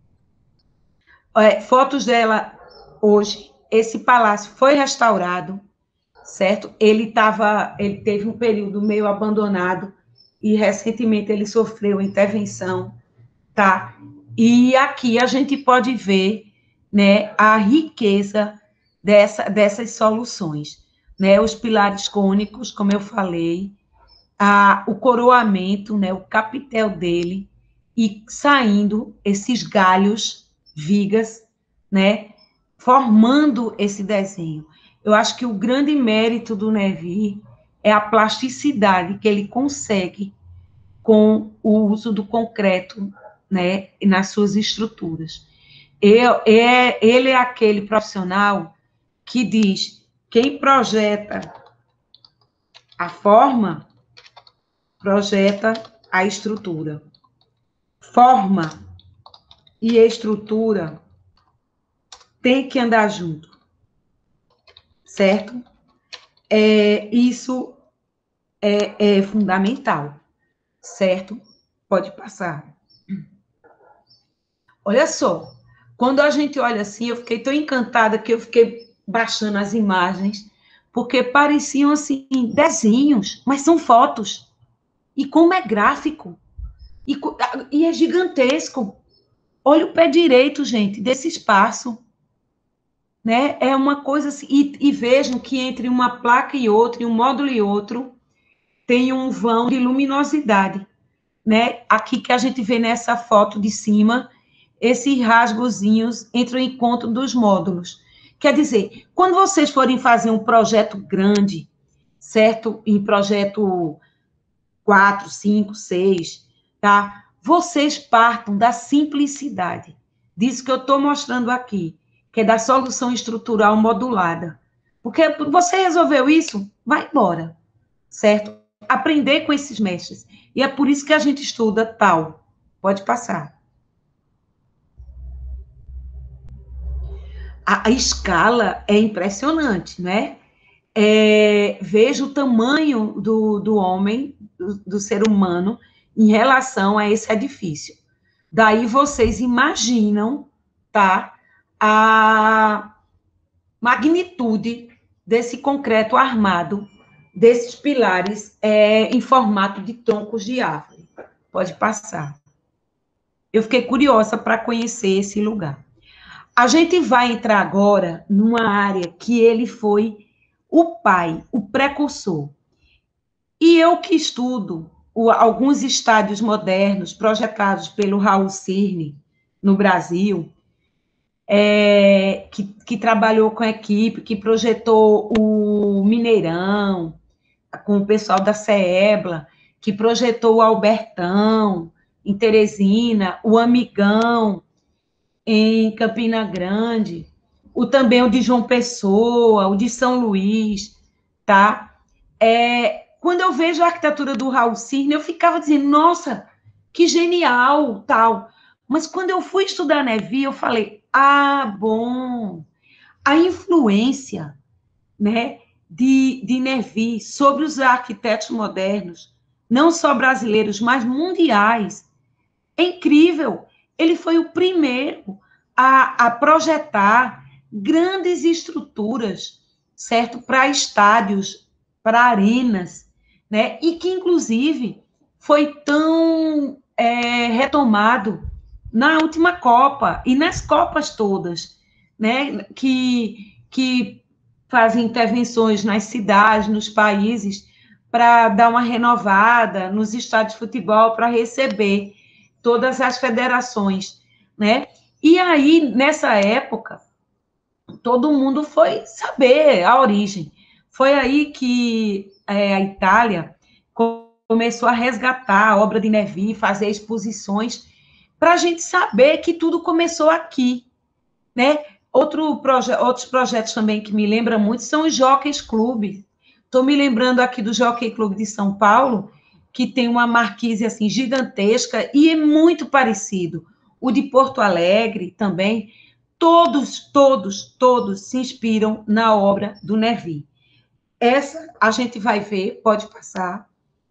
É, fotos dela hoje. Esse palácio foi restaurado, certo? Ele tava, ele teve um período meio abandonado e recentemente ele sofreu intervenção, tá? E aqui a gente pode ver, né, a riqueza dessa, dessas soluções, né? Os pilares cônicos, como eu falei, a, o coroamento, né, o capitel dele, e saindo esses galhos, vigas, né, formando esse desenho. Eu acho que o grande mérito do Nevi é a plasticidade que ele consegue com o uso do concreto, né, nas suas estruturas. Ele é, ele é aquele profissional que diz, Quem projeta a forma, projeta a estrutura. Forma e estrutura tem que andar junto, certo? É, isso é, é fundamental, certo? Pode passar. Olha só, quando a gente olha assim, eu fiquei tão encantada que eu fiquei baixando as imagens, porque pareciam assim desenhos, mas são fotos. E como é gráfico, e, e é gigantesco. Olha o pé direito, gente, desse espaço. Né? É uma coisa assim, e, e vejam que entre uma placa e outra, e um módulo e outro, tem um vão de luminosidade, né? Aqui que a gente vê nessa foto de cima, esses rasgozinhos entre o encontro dos módulos. Quer dizer, quando vocês forem fazer um projeto grande, certo? Em projeto quatro, cinco, seis, tá? Vocês partam da simplicidade, disso que eu estou mostrando aqui, que é da solução estrutural modulada. Porque você resolveu isso, vai embora, certo? Aprender com esses mestres. E é por isso que a gente estuda tal. Pode passar. A, a escala é impressionante, né? É, veja o tamanho do, do homem, do, do ser humano, em relação a esse edifício. Daí vocês imaginam, tá, a magnitude desse concreto armado, desses pilares é, em formato de troncos de árvore. Pode passar. Eu fiquei curiosa para conhecer esse lugar. A gente vai entrar agora numa área que ele foi o pai, o precursor. E eu que estudo o, alguns estádios modernos projetados pelo Raul Cirne no Brasil, é, que, que trabalhou com a equipe, que projetou o Mineirão, com o pessoal da CEEBLA, que projetou o Albertão, em Teresina, o Amigão, em Campina Grande, o também o de João Pessoa, o de São Luís, tá? É, quando eu vejo a arquitetura do Raul Cirne, eu ficava dizendo, nossa, que genial, tal. Mas quando eu fui estudar Nevi, eu falei, ah, bom, a influência, né, de, de Nevi sobre os arquitetos modernos, não só brasileiros, mas mundiais, é incrível. Ele foi o primeiro a, a projetar grandes estruturas, certo? Para estádios, para arenas, né? E que, inclusive, foi tão é, retomado na última Copa e nas Copas todas, né? Que, que fazem intervenções nas cidades, nos países, para dar uma renovada nos estádios de futebol, para receber todas as federações, né? E aí, nessa época, todo mundo foi saber a origem. Foi aí que é, a Itália começou a resgatar a obra de Nevi, fazer exposições, para a gente saber que tudo começou aqui, né? Outro proje outros projetos também que me lembram muito são os Jockeys Club. Estou me lembrando aqui do Jockey Club de São Paulo, que tem uma marquise assim gigantesca e é muito parecido. O de Porto Alegre também. Todos, todos, todos se inspiram na obra do Nevi. Essa a gente vai ver, pode passar,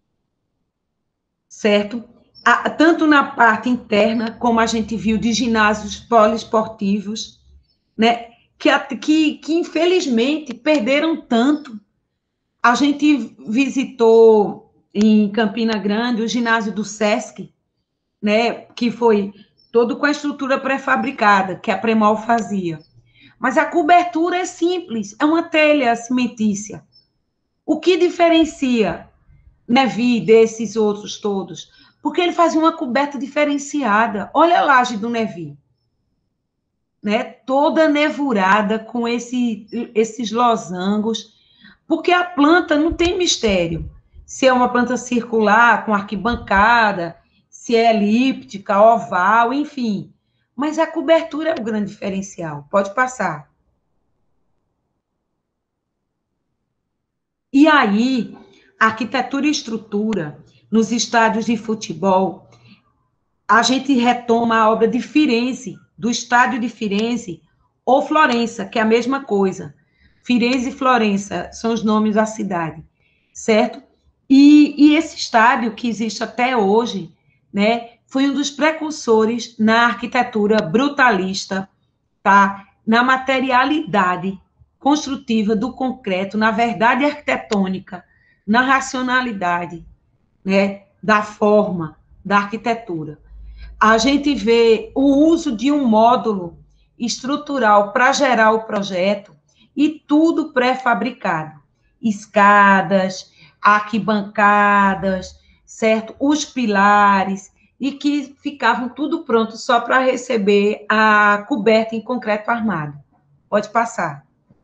certo? A, tanto na parte interna, como a gente viu de ginásios poliesportivos, né? Que, que, que infelizmente perderam tanto. A gente visitou em Campina Grande o ginásio do Sesc, né? Que foi todo com a estrutura pré-fabricada que a Premol fazia. Mas a cobertura é simples, é uma telha cimentícia. O que diferencia Nevi desses outros todos? Porque ele fazia uma coberta diferenciada. Olha a laje do Nevi, né? Toda nevurada com esse, esses losangos, porque a planta não tem mistério. Se é uma planta circular, com arquibancada, se é elíptica, oval, enfim. Mas a cobertura é o grande diferencial. Pode passar. E aí, arquitetura e estrutura, nos estádios de futebol, a gente retoma a obra de Firenze, do estádio de Firenze, ou Florença, que é a mesma coisa. Firenze e Florença são os nomes da cidade, certo? E, e esse estádio, que existe até hoje, né, foi um dos precursores na arquitetura brutalista, tá? Na materialidade construtiva do concreto, na verdade arquitetônica, na racionalidade, né, da forma, da arquitetura. A gente vê o uso de um módulo estrutural para gerar o projeto e tudo pré-fabricado. Escadas, arquibancadas, certo? Os pilares, e que ficavam tudo pronto só para receber a coberta em concreto armado. Pode passar.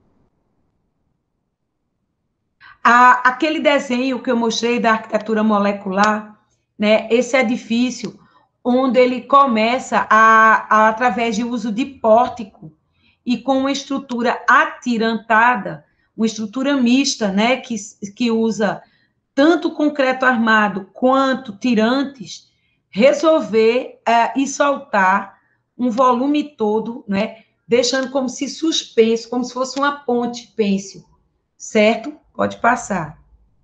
A, aquele desenho que eu mostrei da arquitetura molecular, né, esse edifício, onde ele começa a, a, através de uso de pórtico e com uma estrutura atirantada, uma estrutura mista, né, que, que usa tanto concreto armado quanto tirantes, resolver é, e soltar um volume todo, né, deixando como se suspenso, como se fosse uma ponte pêncil, certo? Pode passar.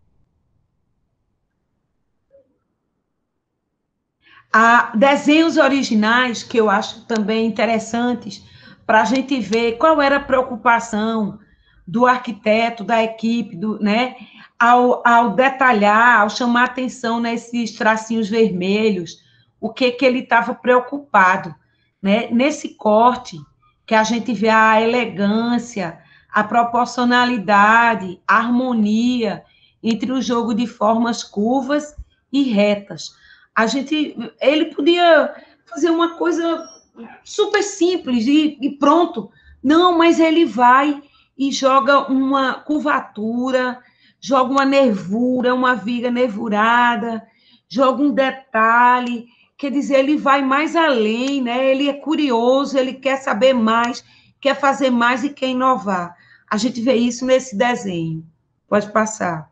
Há desenhos originais que eu acho também interessantes para a gente ver qual era a preocupação do arquiteto, da equipe, do, né, ao, ao detalhar, ao chamar atenção nesses tracinhos vermelhos, o que, que ele estava preocupado, né? Nesse corte, que a gente vê a elegância, a proporcionalidade, a harmonia entre o jogo de formas curvas e retas. A gente, ele podia fazer uma coisa super simples e, e pronto. Não, mas ele vai e joga uma curvatura, joga uma nervura, uma viga nervurada, joga um detalhe, quer dizer, ele vai mais além, né? Ele é curioso, ele quer saber mais, quer fazer mais e quer inovar. A gente vê isso nesse desenho. Pode passar.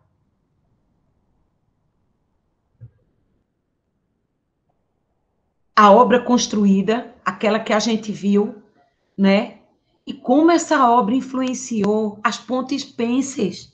A obra construída, aquela que a gente viu, né? E como essa obra influenciou as pontes pênseis.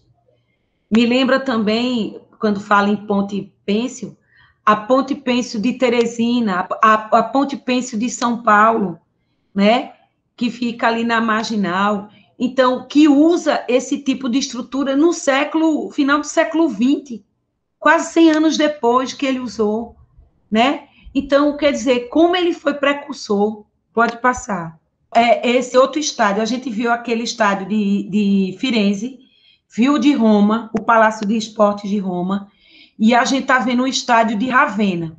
Me lembra também, quando fala em ponte pêncil, a ponte pêncil de Teresina, a, a, a ponte pêncil de São Paulo, né? Que fica ali na Marginal. Então, que usa esse tipo de estrutura no século, final do século vinte, quase cem anos depois que ele usou, né? Então, quer dizer, como ele foi precursor, pode passar. É, esse outro estádio, a gente viu aquele estádio de, de Firenze, viu de Roma, o Palácio de Esportes de Roma, e a gente está vendo o estádio de Ravenna.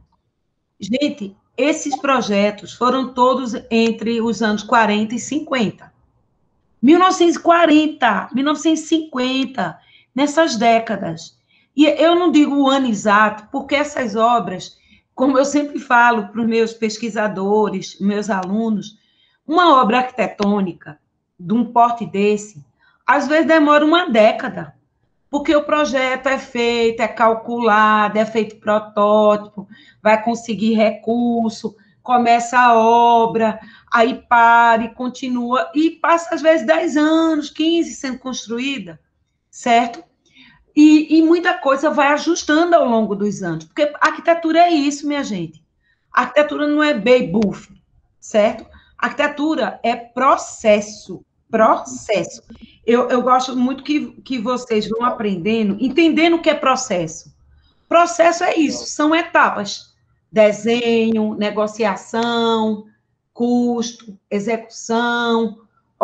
Gente, esses projetos foram todos entre os anos quarenta e cinquenta. mil novecentos e quarenta, mil novecentos e cinquenta, nessas décadas. E eu não digo o ano exato, porque essas obras, como eu sempre falo para os meus pesquisadores, meus alunos, uma obra arquitetônica de um porte desse, às vezes demora uma década, porque o projeto é feito, é calculado, é feito protótipo, vai conseguir recurso, começa a obra, aí para e continua, e passa às vezes dez anos, quinze sendo construída, certo? E, e muita coisa vai ajustando ao longo dos anos, porque a arquitetura é isso, minha gente. A arquitetura não é baby buff, certo? A arquitetura é processo, processo. Eu, eu gosto muito que, que vocês vão aprendendo, entendendo o que é processo. Processo é isso, são etapas. Desenho, negociação, custo, execução,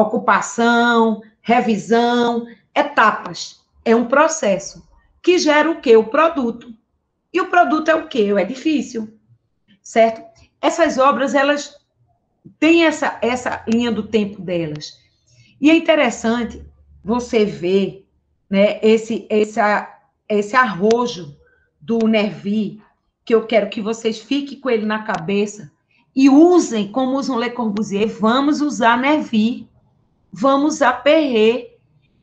ocupação, revisão, etapas. É um processo que gera o quê? O produto. E o produto é o quê? O edifício, certo? Essas obras, elas têm essa, essa linha do tempo delas. E é interessante você ver, né, esse, essa, esse arrojo do Nervi, que eu quero que vocês fiquem com ele na cabeça e usem como usam Le Corbusier. Vamos usar Nervi, vamos usar Perret,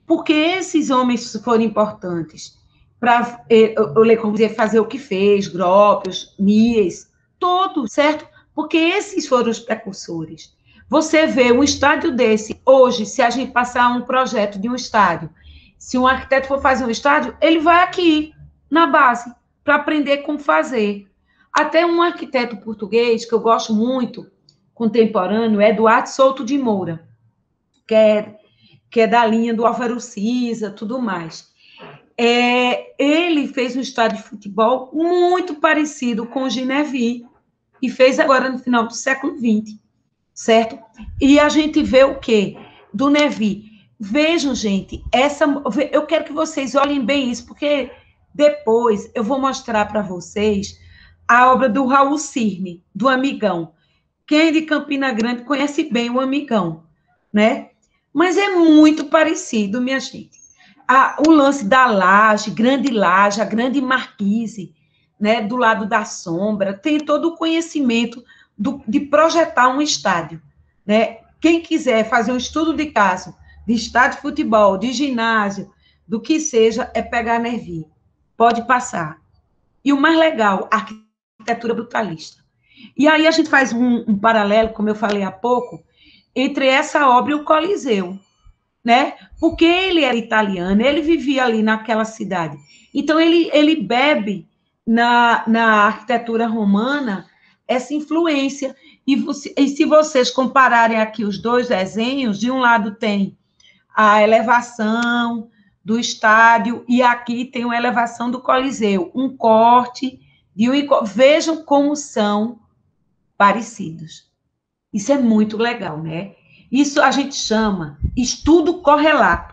Porque esses homens foram importantes para o Le Corbusier fazer o que fez, Gropius, Mies, todos, certo? Porque esses foram os precursores. Você vê um estádio desse, hoje, se a gente passar um projeto de um estádio, se um arquiteto for fazer um estádio, ele vai aqui, na base, para aprender como fazer. Até um arquiteto português, que eu gosto muito, contemporâneo, é Eduardo Souto de Moura, que é, que é da linha do Álvaro Siza, tudo mais. É, ele fez um estádio de futebol muito parecido com o Ginevi, e fez agora no final do século vinte, certo? E a gente vê o quê? Do Nevi. Vejam, gente, essa, eu quero que vocês olhem bem isso, porque depois eu vou mostrar para vocês a obra do Raul Cirne, do Amigão. Quem é de Campina Grande conhece bem o Amigão, né? Mas é muito parecido, minha gente. A, o lance da laje, grande laje, a grande marquise, né, do lado da sombra, tem todo o conhecimento do, de projetar um estádio, né? Quem quiser fazer um estudo de caso, de estádio de futebol, de ginásio, do que seja, é pegar a Nevi. Pode passar. E o mais legal, a arquitetura brutalista. E aí a gente faz um, um paralelo, como eu falei há pouco, entre essa obra e o Coliseu, né? Porque ele era italiano, ele vivia ali naquela cidade. Então, ele, ele bebe na, na arquitetura romana essa influência. E, você, e se vocês compararem aqui os dois desenhos, de um lado tem a elevação do estádio, e aqui tem uma elevação do Coliseu, um corte, de um, vejam como são parecidos. Isso é muito legal, né? Isso a gente chama estudo correlato.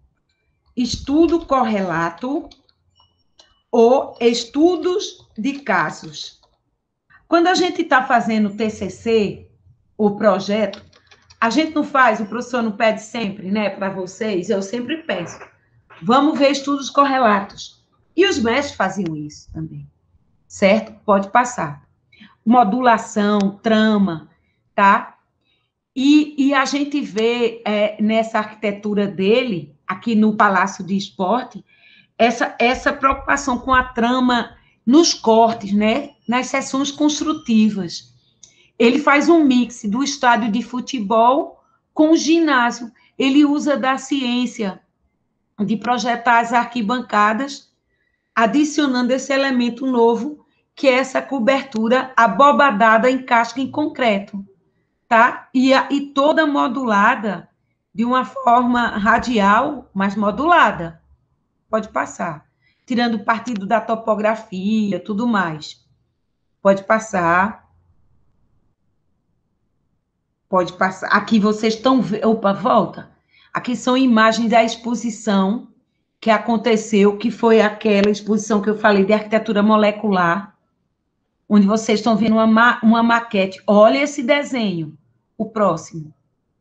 Estudo correlato ou estudos de casos. Quando a gente está fazendo T C C, o projeto, a gente não faz, o professor não pede sempre, né, para vocês, eu sempre peço. Vamos ver estudos correlatos. E os mestres faziam isso também, certo? Pode passar. Modulação, trama, tá? E, e a gente vê é, nessa arquitetura dele, aqui no Palácio de Esporte, essa, essa preocupação com a trama nos cortes, né? Nas sessões construtivas. Ele faz um mix do estádio de futebol com o ginásio. Ele usa da ciência de projetar as arquibancadas, adicionando esse elemento novo, que é essa cobertura abobadada em casca em concreto. Tá? E, a, e toda modulada de uma forma radial, mas modulada. Pode passar. Tirando partido da topografia, tudo mais. Pode passar. Pode passar. Aqui vocês estão vendo. Opa, volta. Aqui são imagens da exposição que aconteceu, que foi aquela exposição que eu falei de arquitetura molecular, onde vocês estão vendo uma, ma uma maquete. Olha esse desenho. O próximo.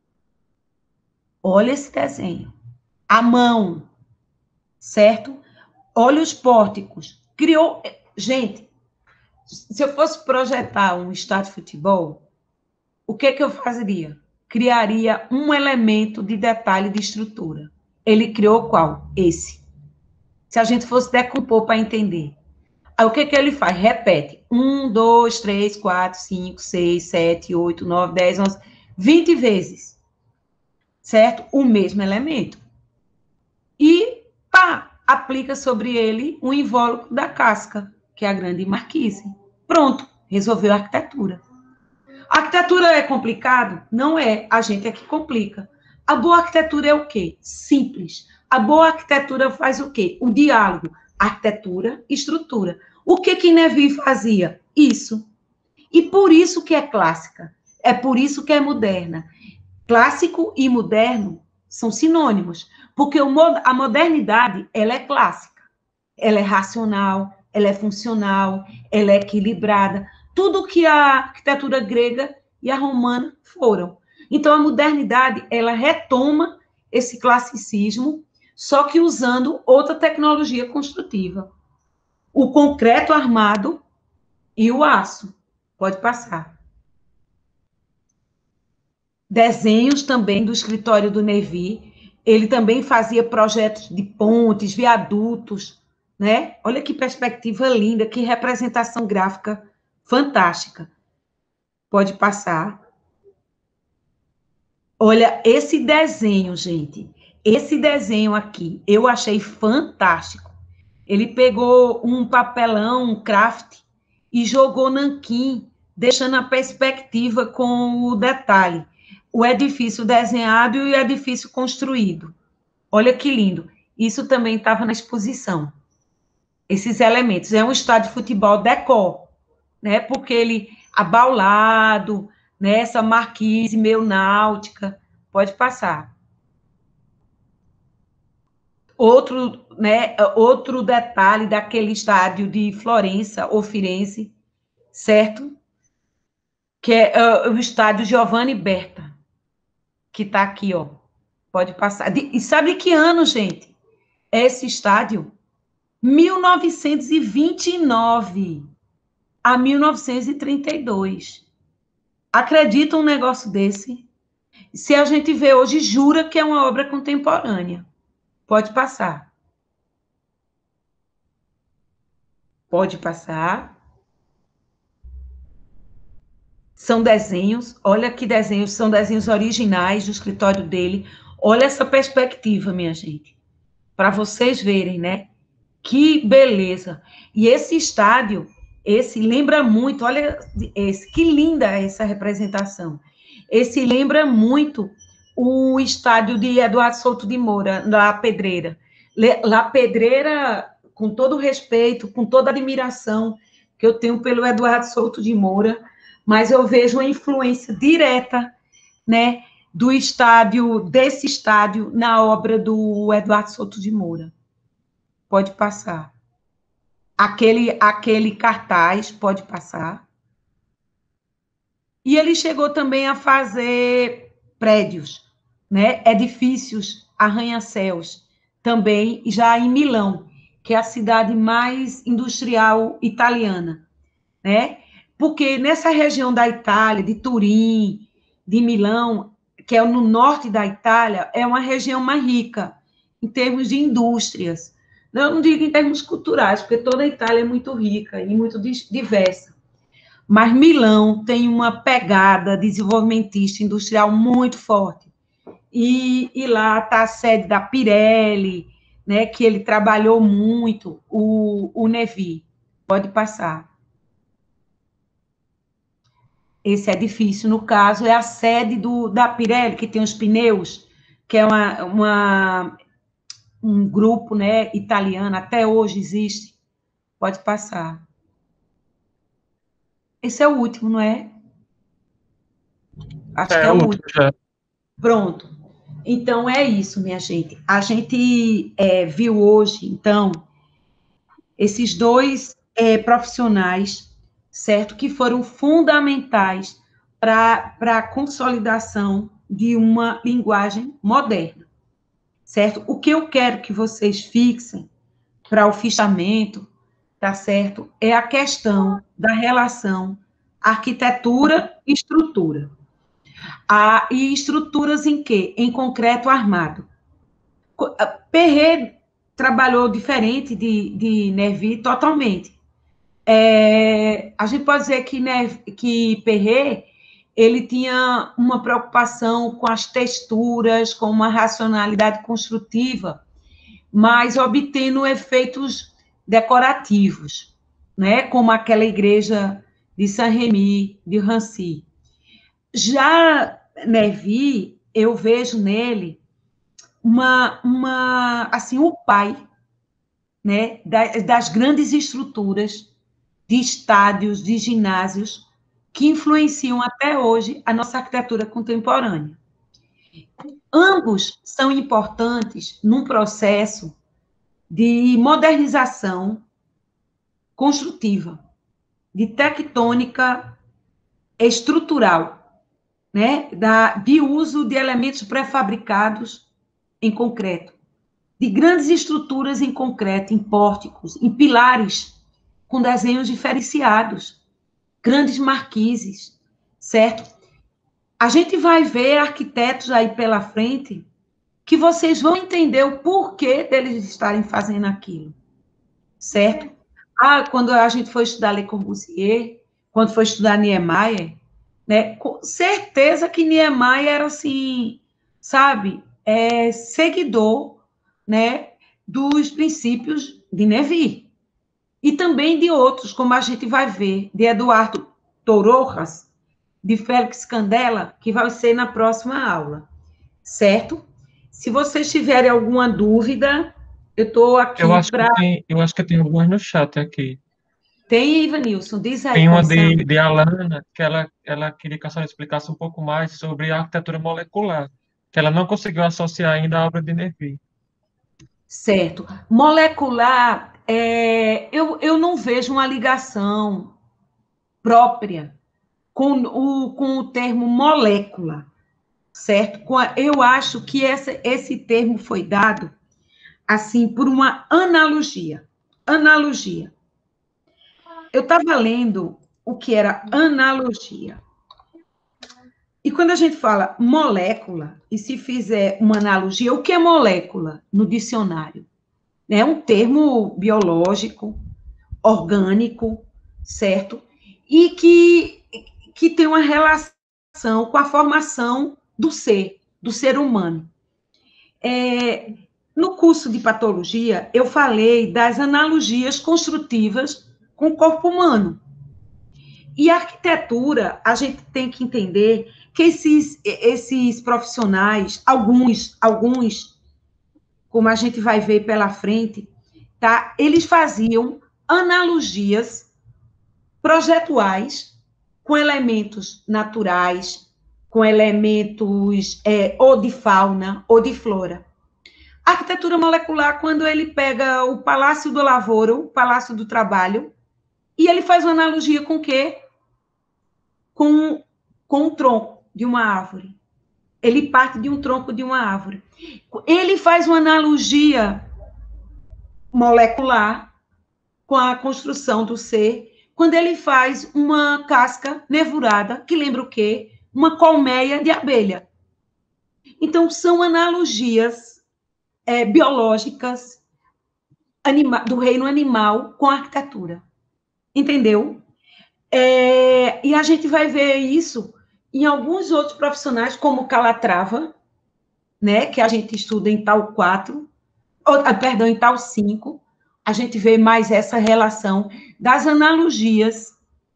Olha esse desenho. A mão, certo? Olha os pórticos. Criou... Gente, se eu fosse projetar um estádio de futebol, o que, que eu faria? Criaria um elemento de detalhe de estrutura. Ele criou qual? Esse. Se a gente fosse decompor para entender. Aí o que, que ele faz? Repete. Um, dois, três, quatro, cinco, seis, sete, oito, nove, dez, onze, vinte vezes. Certo? O mesmo elemento. E, pá, aplica sobre ele um invólucro da casca, que é a grande marquise. Pronto, resolveu a arquitetura. A arquitetura é complicado? Não é, a gente é que complica. A boa arquitetura é o quê? Simples. A boa arquitetura faz o quê? O diálogo, arquitetura e estrutura. O que que Nevi fazia? Isso. E por isso que é clássica. É por isso que é moderna. Clássico e moderno são sinônimos, porque a modernidade, ela é clássica, ela é racional, ela é funcional, ela é equilibrada, tudo que a arquitetura grega e a romana foram. Então, a modernidade, ela retoma esse classicismo, só que usando outra tecnologia construtiva. O concreto armado e o aço. Pode passar. Desenhos também do escritório do Nevi. Ele também fazia projetos de pontes, viadutos, né? Olha que perspectiva linda, que representação gráfica fantástica. Pode passar. Olha, esse desenho, gente, esse desenho aqui, eu achei fantástico. Ele pegou um papelão, um craft, e jogou nanquim, deixando a perspectiva com o detalhe. O edifício desenhado e o edifício construído. Olha que lindo. Isso também estava na exposição. Esses elementos. É um estádio de futebol decor, né? Porque ele abaulado, né? Essa marquise meio náutica. Pode passar. Outro, né, outro detalhe daquele estádio de Florença ou Firenze, certo? Que é uh, o estádio Giovanni Berta, que está aqui, ó. Pode passar. De, e sabe que ano, gente? Esse estádio? mil novecentos e vinte e nove a mil novecentos e trinta e dois. Acredita um negócio desse? Se a gente vê hoje, jura que é uma obra contemporânea. Pode passar. Pode passar. São desenhos, olha que desenhos, são desenhos originais do escritório dele. Olha essa perspectiva, minha gente, para vocês verem, né? Que beleza. E esse estádio, esse lembra muito, olha esse, que linda essa representação. Esse lembra muito o estádio de Eduardo Souto de Moura, na Pedreira. La Pedreira, com todo respeito, com toda admiração que eu tenho pelo Eduardo Souto de Moura, mas eu vejo uma influência direta, né, do estádio, desse estádio, na obra do Eduardo Souto de Moura. Pode passar. Aquele, aquele cartaz, pode passar. E ele chegou também a fazer prédios, né, edifícios, arranha-céus, também já em Milão, que é a cidade mais industrial italiana, né? Porque nessa região da Itália, de Turim, de Milão, que é no norte da Itália, é uma região mais rica em termos de indústrias. Eu não digo em termos culturais, porque toda a Itália é muito rica e muito diversa. Mas Milão tem uma pegada desenvolvimentista industrial muito forte. E, e lá está a sede da Pirelli, né, que ele trabalhou muito, o, o Nevi. Pode passar. Esse edifício, no caso, é a sede do, da Pirelli, que tem os pneus, que é uma, uma, um grupo, né, italiano, até hoje existe. Pode passar. Esse é o último, não é? Acho é, que é o último. último. Já. Pronto. Então, é isso, minha gente. A gente é, viu hoje, então, esses dois é, profissionais, certo? Que foram fundamentais para a consolidação de uma linguagem moderna, certo? O que eu quero que vocês fixem para o fichamento, tá certo? É a questão da relação arquitetura e estrutura. Ah, e estruturas em quê? Em concreto armado. Perret trabalhou diferente de, de Nervi totalmente. É, a gente pode dizer que, né, que Perret, ele tinha uma preocupação com as texturas, com uma racionalidade construtiva, mas obtendo efeitos decorativos, né, como aquela igreja de Saint-Rémy, de Rancy. Já Nervi, eu vejo nele uma, uma assim, o pai, né, das grandes estruturas de estádios, de ginásios, que influenciam até hoje a nossa arquitetura contemporânea. Ambos são importantes num processo de modernização construtiva, de tectônica estrutural, né, da, de uso de elementos pré-fabricados em concreto, de grandes estruturas em concreto, em pórticos, em pilares, com desenhos diferenciados, grandes marquises, certo? A gente vai ver arquitetos aí pela frente que vocês vão entender o porquê deles estarem fazendo aquilo, certo? Ah, quando a gente foi estudar Le Corbusier, quando foi estudar Niemeyer, né, com certeza que Niemeyer era assim, sabe, é, seguidor, né, dos princípios de Neville. E também de outros, como a gente vai ver, de Eduardo Torrojas, de Félix Candela, que vai ser na próxima aula, certo? Se vocês tiverem alguma dúvida, eu estou aqui Eu acho que para... tem, eu acho que tem algumas no chat aqui. Tem, Ivanilson, diz aí Tem uma quais são. de, de Alana, que ela, ela queria que a senhora explicasse um pouco mais sobre a arquitetura molecular, que ela não conseguiu associar ainda à obra de Neville. Certo. Molecular, é, eu, eu não vejo uma ligação própria com o, com o termo molécula, certo? Com a- Eu acho que essa, esse termo foi dado, assim, por uma analogia. Analogia. Eu estava lendo o que era analogia. E quando a gente fala molécula, e se fizer uma analogia, o que é molécula no dicionário? É um termo biológico, orgânico, certo? E que, que tem uma relação com a formação do ser, do ser humano. É, no curso de patologia, eu falei das analogias construtivas com o corpo humano. E a arquitetura, a gente tem que entender que esses, esses profissionais, alguns, alguns, como a gente vai ver pela frente, tá? Eles faziam analogias projetuais com elementos naturais, com elementos é, ou de fauna ou de flora. A arquitetura molecular, quando ele pega o Palácio do Lavoro, o Palácio do Trabalho, e ele faz uma analogia com o quê? Com, com o tronco de uma árvore. Ele parte de um tronco de uma árvore. Ele faz uma analogia molecular com a construção do ser, quando ele faz uma casca nervurada, que lembra o quê? Uma colmeia de abelha. Então, são analogias é, biológicas anima, do reino animal com a arquitetura. Entendeu? É, e a gente vai ver isso em alguns outros profissionais, como Calatrava, né, que a gente estuda em tal quatro, ou, perdão, em tal cinco, a gente vê mais essa relação das analogias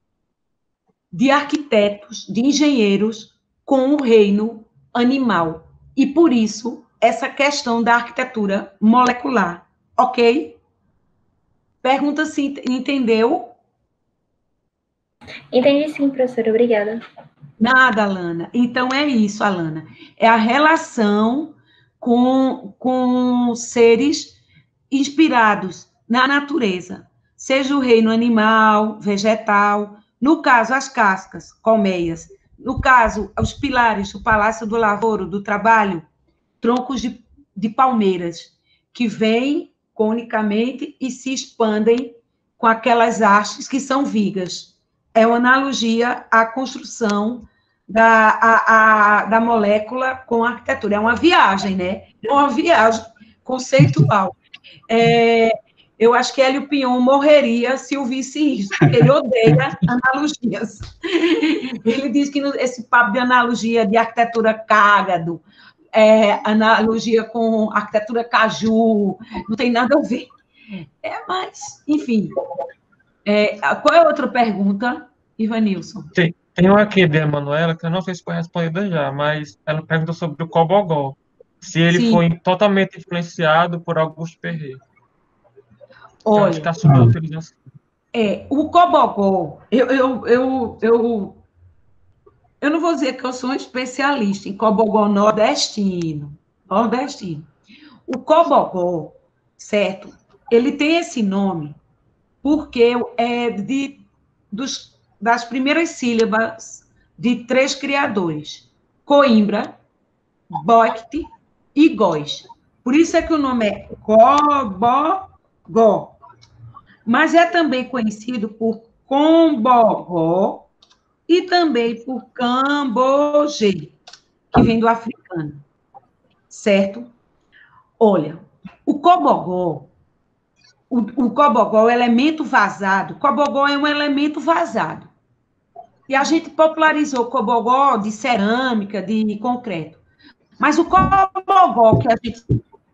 de arquitetos, de engenheiros com o reino animal. E por isso, essa questão da arquitetura molecular, ok? Pergunta se entendeu? Entendi sim, professora, obrigada. Nada, Alana. Então é isso, Alana. É a relação com, com seres inspirados na natureza, seja o reino animal, vegetal, no caso, as cascas, colmeias, no caso, os pilares, o Palácio do Lavoro, do Trabalho, troncos de, de palmeiras, que vêm conicamente e se expandem com aquelas hastes que são vigas. É uma analogia à construção da, a, a, da molécula com a arquitetura. É uma viagem, né? É uma viagem conceitual. É, eu acho que Hélio Pion morreria se ouvisse isso, porque ele odeia analogias. Ele diz que esse papo de analogia de arquitetura cágado, é, analogia com arquitetura caju, não tem nada a ver. É, mas, enfim. É, qual é a outra pergunta, Ivanilson? Tem, tem uma aqui de Emanuela, que eu não sei se foi respondida já, mas ela pergunta sobre o Cobogó, se ele Sim, foi totalmente influenciado por Augusto Perret. Então, acho que olha, a sua utilização. é, o Cobogó, eu, eu, eu, eu, eu não vou dizer que eu sou um especialista em Cobogó nordestino, nordestino. O Cobogó, certo? Ele tem esse nome porque é de, dos, das primeiras sílabas de três criadores, Coimbra, Boite e Góis. Por isso é que o nome é Cobogó. Mas é também conhecido por Combogó e também por Cambogê, que vem do africano, certo? Olha, o cobogó, o, o cobogó, o elemento vazado, o cobogó é um elemento vazado. E a gente popularizou o cobogó de cerâmica, de concreto. Mas o cobogó que a gente...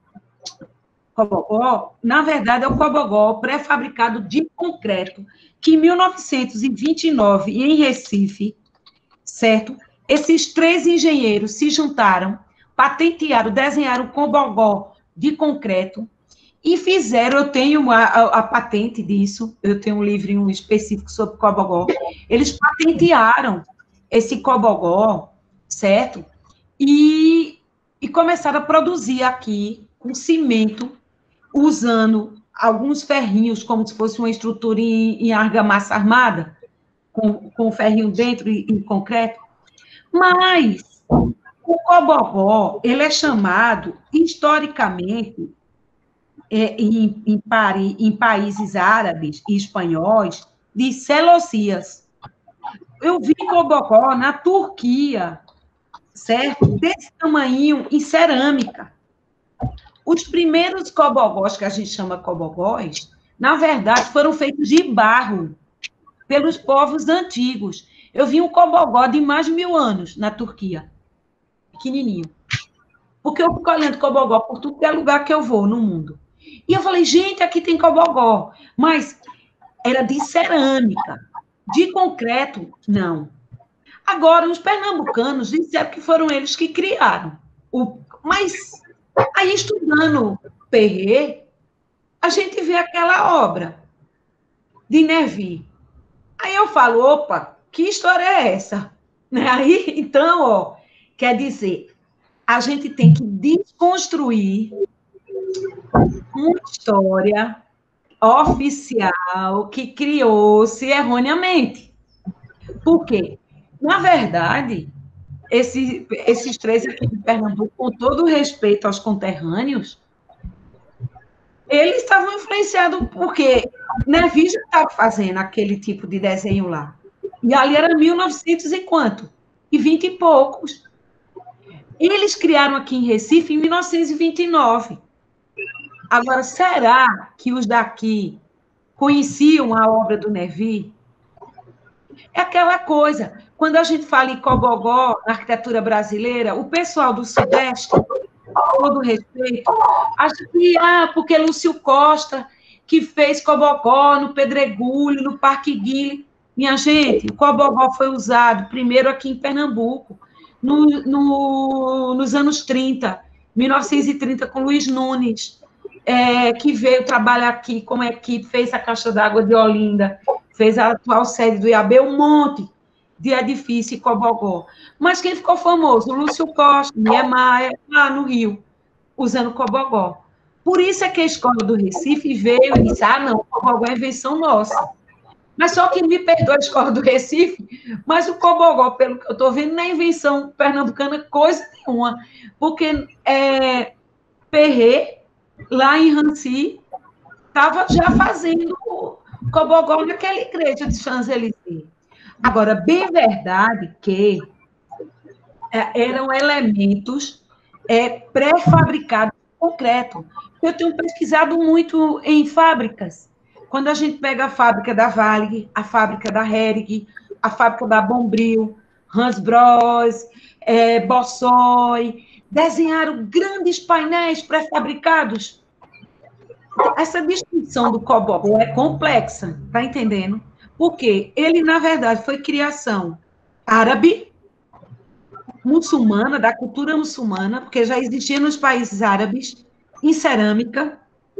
Cobogó, na verdade, é o cobogó pré-fabricado de concreto, que em mil novecentos e vinte e nove, em Recife, certo? Esses três engenheiros se juntaram, patentearam, desenharam o cobogó de concreto e fizeram, eu tenho a, a, a patente disso, eu tenho um livrinho específico sobre cobogó, eles patentearam esse cobogó, certo? E, e começaram a produzir aqui com cimento, usando alguns ferrinhos, como se fosse uma estrutura em, em argamassa armada, com, com ferrinho dentro e em concreto. Mas o cobogó, ele é chamado, historicamente, é, em, em, Paris, em países árabes e espanhóis, de celosias. Eu vi cobogó na Turquia, certo? Desse tamanho, em cerâmica. Os primeiros cobogós, que a gente chama cobogós, na verdade, foram feitos de barro pelos povos antigos. Eu vi um cobogó de mais de mil anos na Turquia, pequenininho. Porque eu fico olhando cobogó por tudo que é lugar que eu vou no mundo. E eu falei, gente, aqui tem cobogó. Mas era de cerâmica. De concreto, não. Agora, os pernambucanos disseram que foram eles que criaram. O... Mas, aí, estudando Perret, a gente vê aquela obra de Nervi. Aí eu falo, opa, que história é essa? Aí, então, ó, quer dizer, a gente tem que desconstruir uma história oficial que criou-se erroneamente. Por quê? Na verdade, esse, esses três aqui de Pernambuco, com todo o respeito aos conterrâneos, eles estavam influenciados porque Nervi já estava fazendo aquele tipo de desenho lá. E ali era mil e novecentos e quanto? E vinte e poucos. Eles criaram aqui em Recife em mil novecentos e vinte e nove. Agora, será que os daqui conheciam a obra do Nervi? É aquela coisa, quando a gente fala em cobogó na arquitetura brasileira, o pessoal do Sudeste, com todo respeito, acha que, ah, porque Lúcio Costa, que fez cobogó no Pedregulho, no Parque Guile. Minha gente, o cobogó foi usado primeiro aqui em Pernambuco, no, no, nos anos trinta, mil novecentos e trinta, com Luiz Nunes, é, que veio trabalhar aqui como equipe, fez a Caixa d'Água de Olinda, fez a atual sede do I A B, um monte de edifício e cobogó. Mas quem ficou famoso? Lúcio Costa, Niemeyer, lá no Rio, usando cobogó. Por isso é que a escola do Recife veio e disse, ah, não, o cobogó é invenção nossa. Mas só que me perdoa a escola do Recife, mas o cobogó, pelo que eu estou vendo, não é invenção pernambucana coisa nenhuma, porque é, Perret, lá em Rancy, estava já fazendo cobogó naquela igreja de Champs-Élysées. Agora, bem verdade que é, eram elementos é, pré-fabricados em concreto. Eu tenho pesquisado muito em fábricas. Quando a gente pega a fábrica da Varig, a fábrica da Hering, a fábrica da Bombril, Hans Bros, é, Bossoi, desenharam grandes painéis pré-fabricados. Essa distinção do cobogó é complexa, tá entendendo? Porque ele, na verdade, foi criação árabe, muçulmana, da cultura muçulmana, porque já existia nos países árabes, em cerâmica,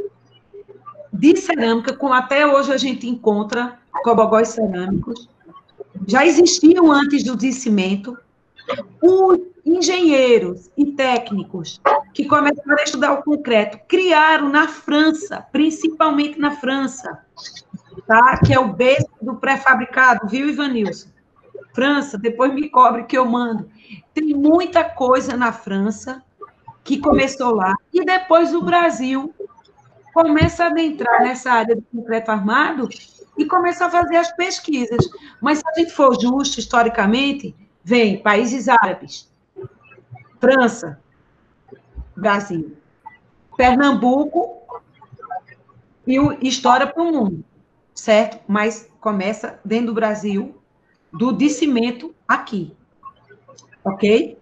de cerâmica, como até hoje a gente encontra cobogós cerâmicos. Já existiam antes do de cimento. Os engenheiros e técnicos que começaram a estudar o concreto criaram na França, principalmente na França, tá? Que é o berço do pré-fabricado, viu, Ivanilson? França, depois me cobre que eu mando. Tem muita coisa na França que começou lá. E depois o Brasil começa a adentrar nessa área do concreto armado e começa a fazer as pesquisas. Mas se a gente for justo, historicamente, vem países árabes, França, Brasil. Pernambuco e o História para o Mundo, certo? Mas começa dentro do Brasil, do Discimento aqui, ok?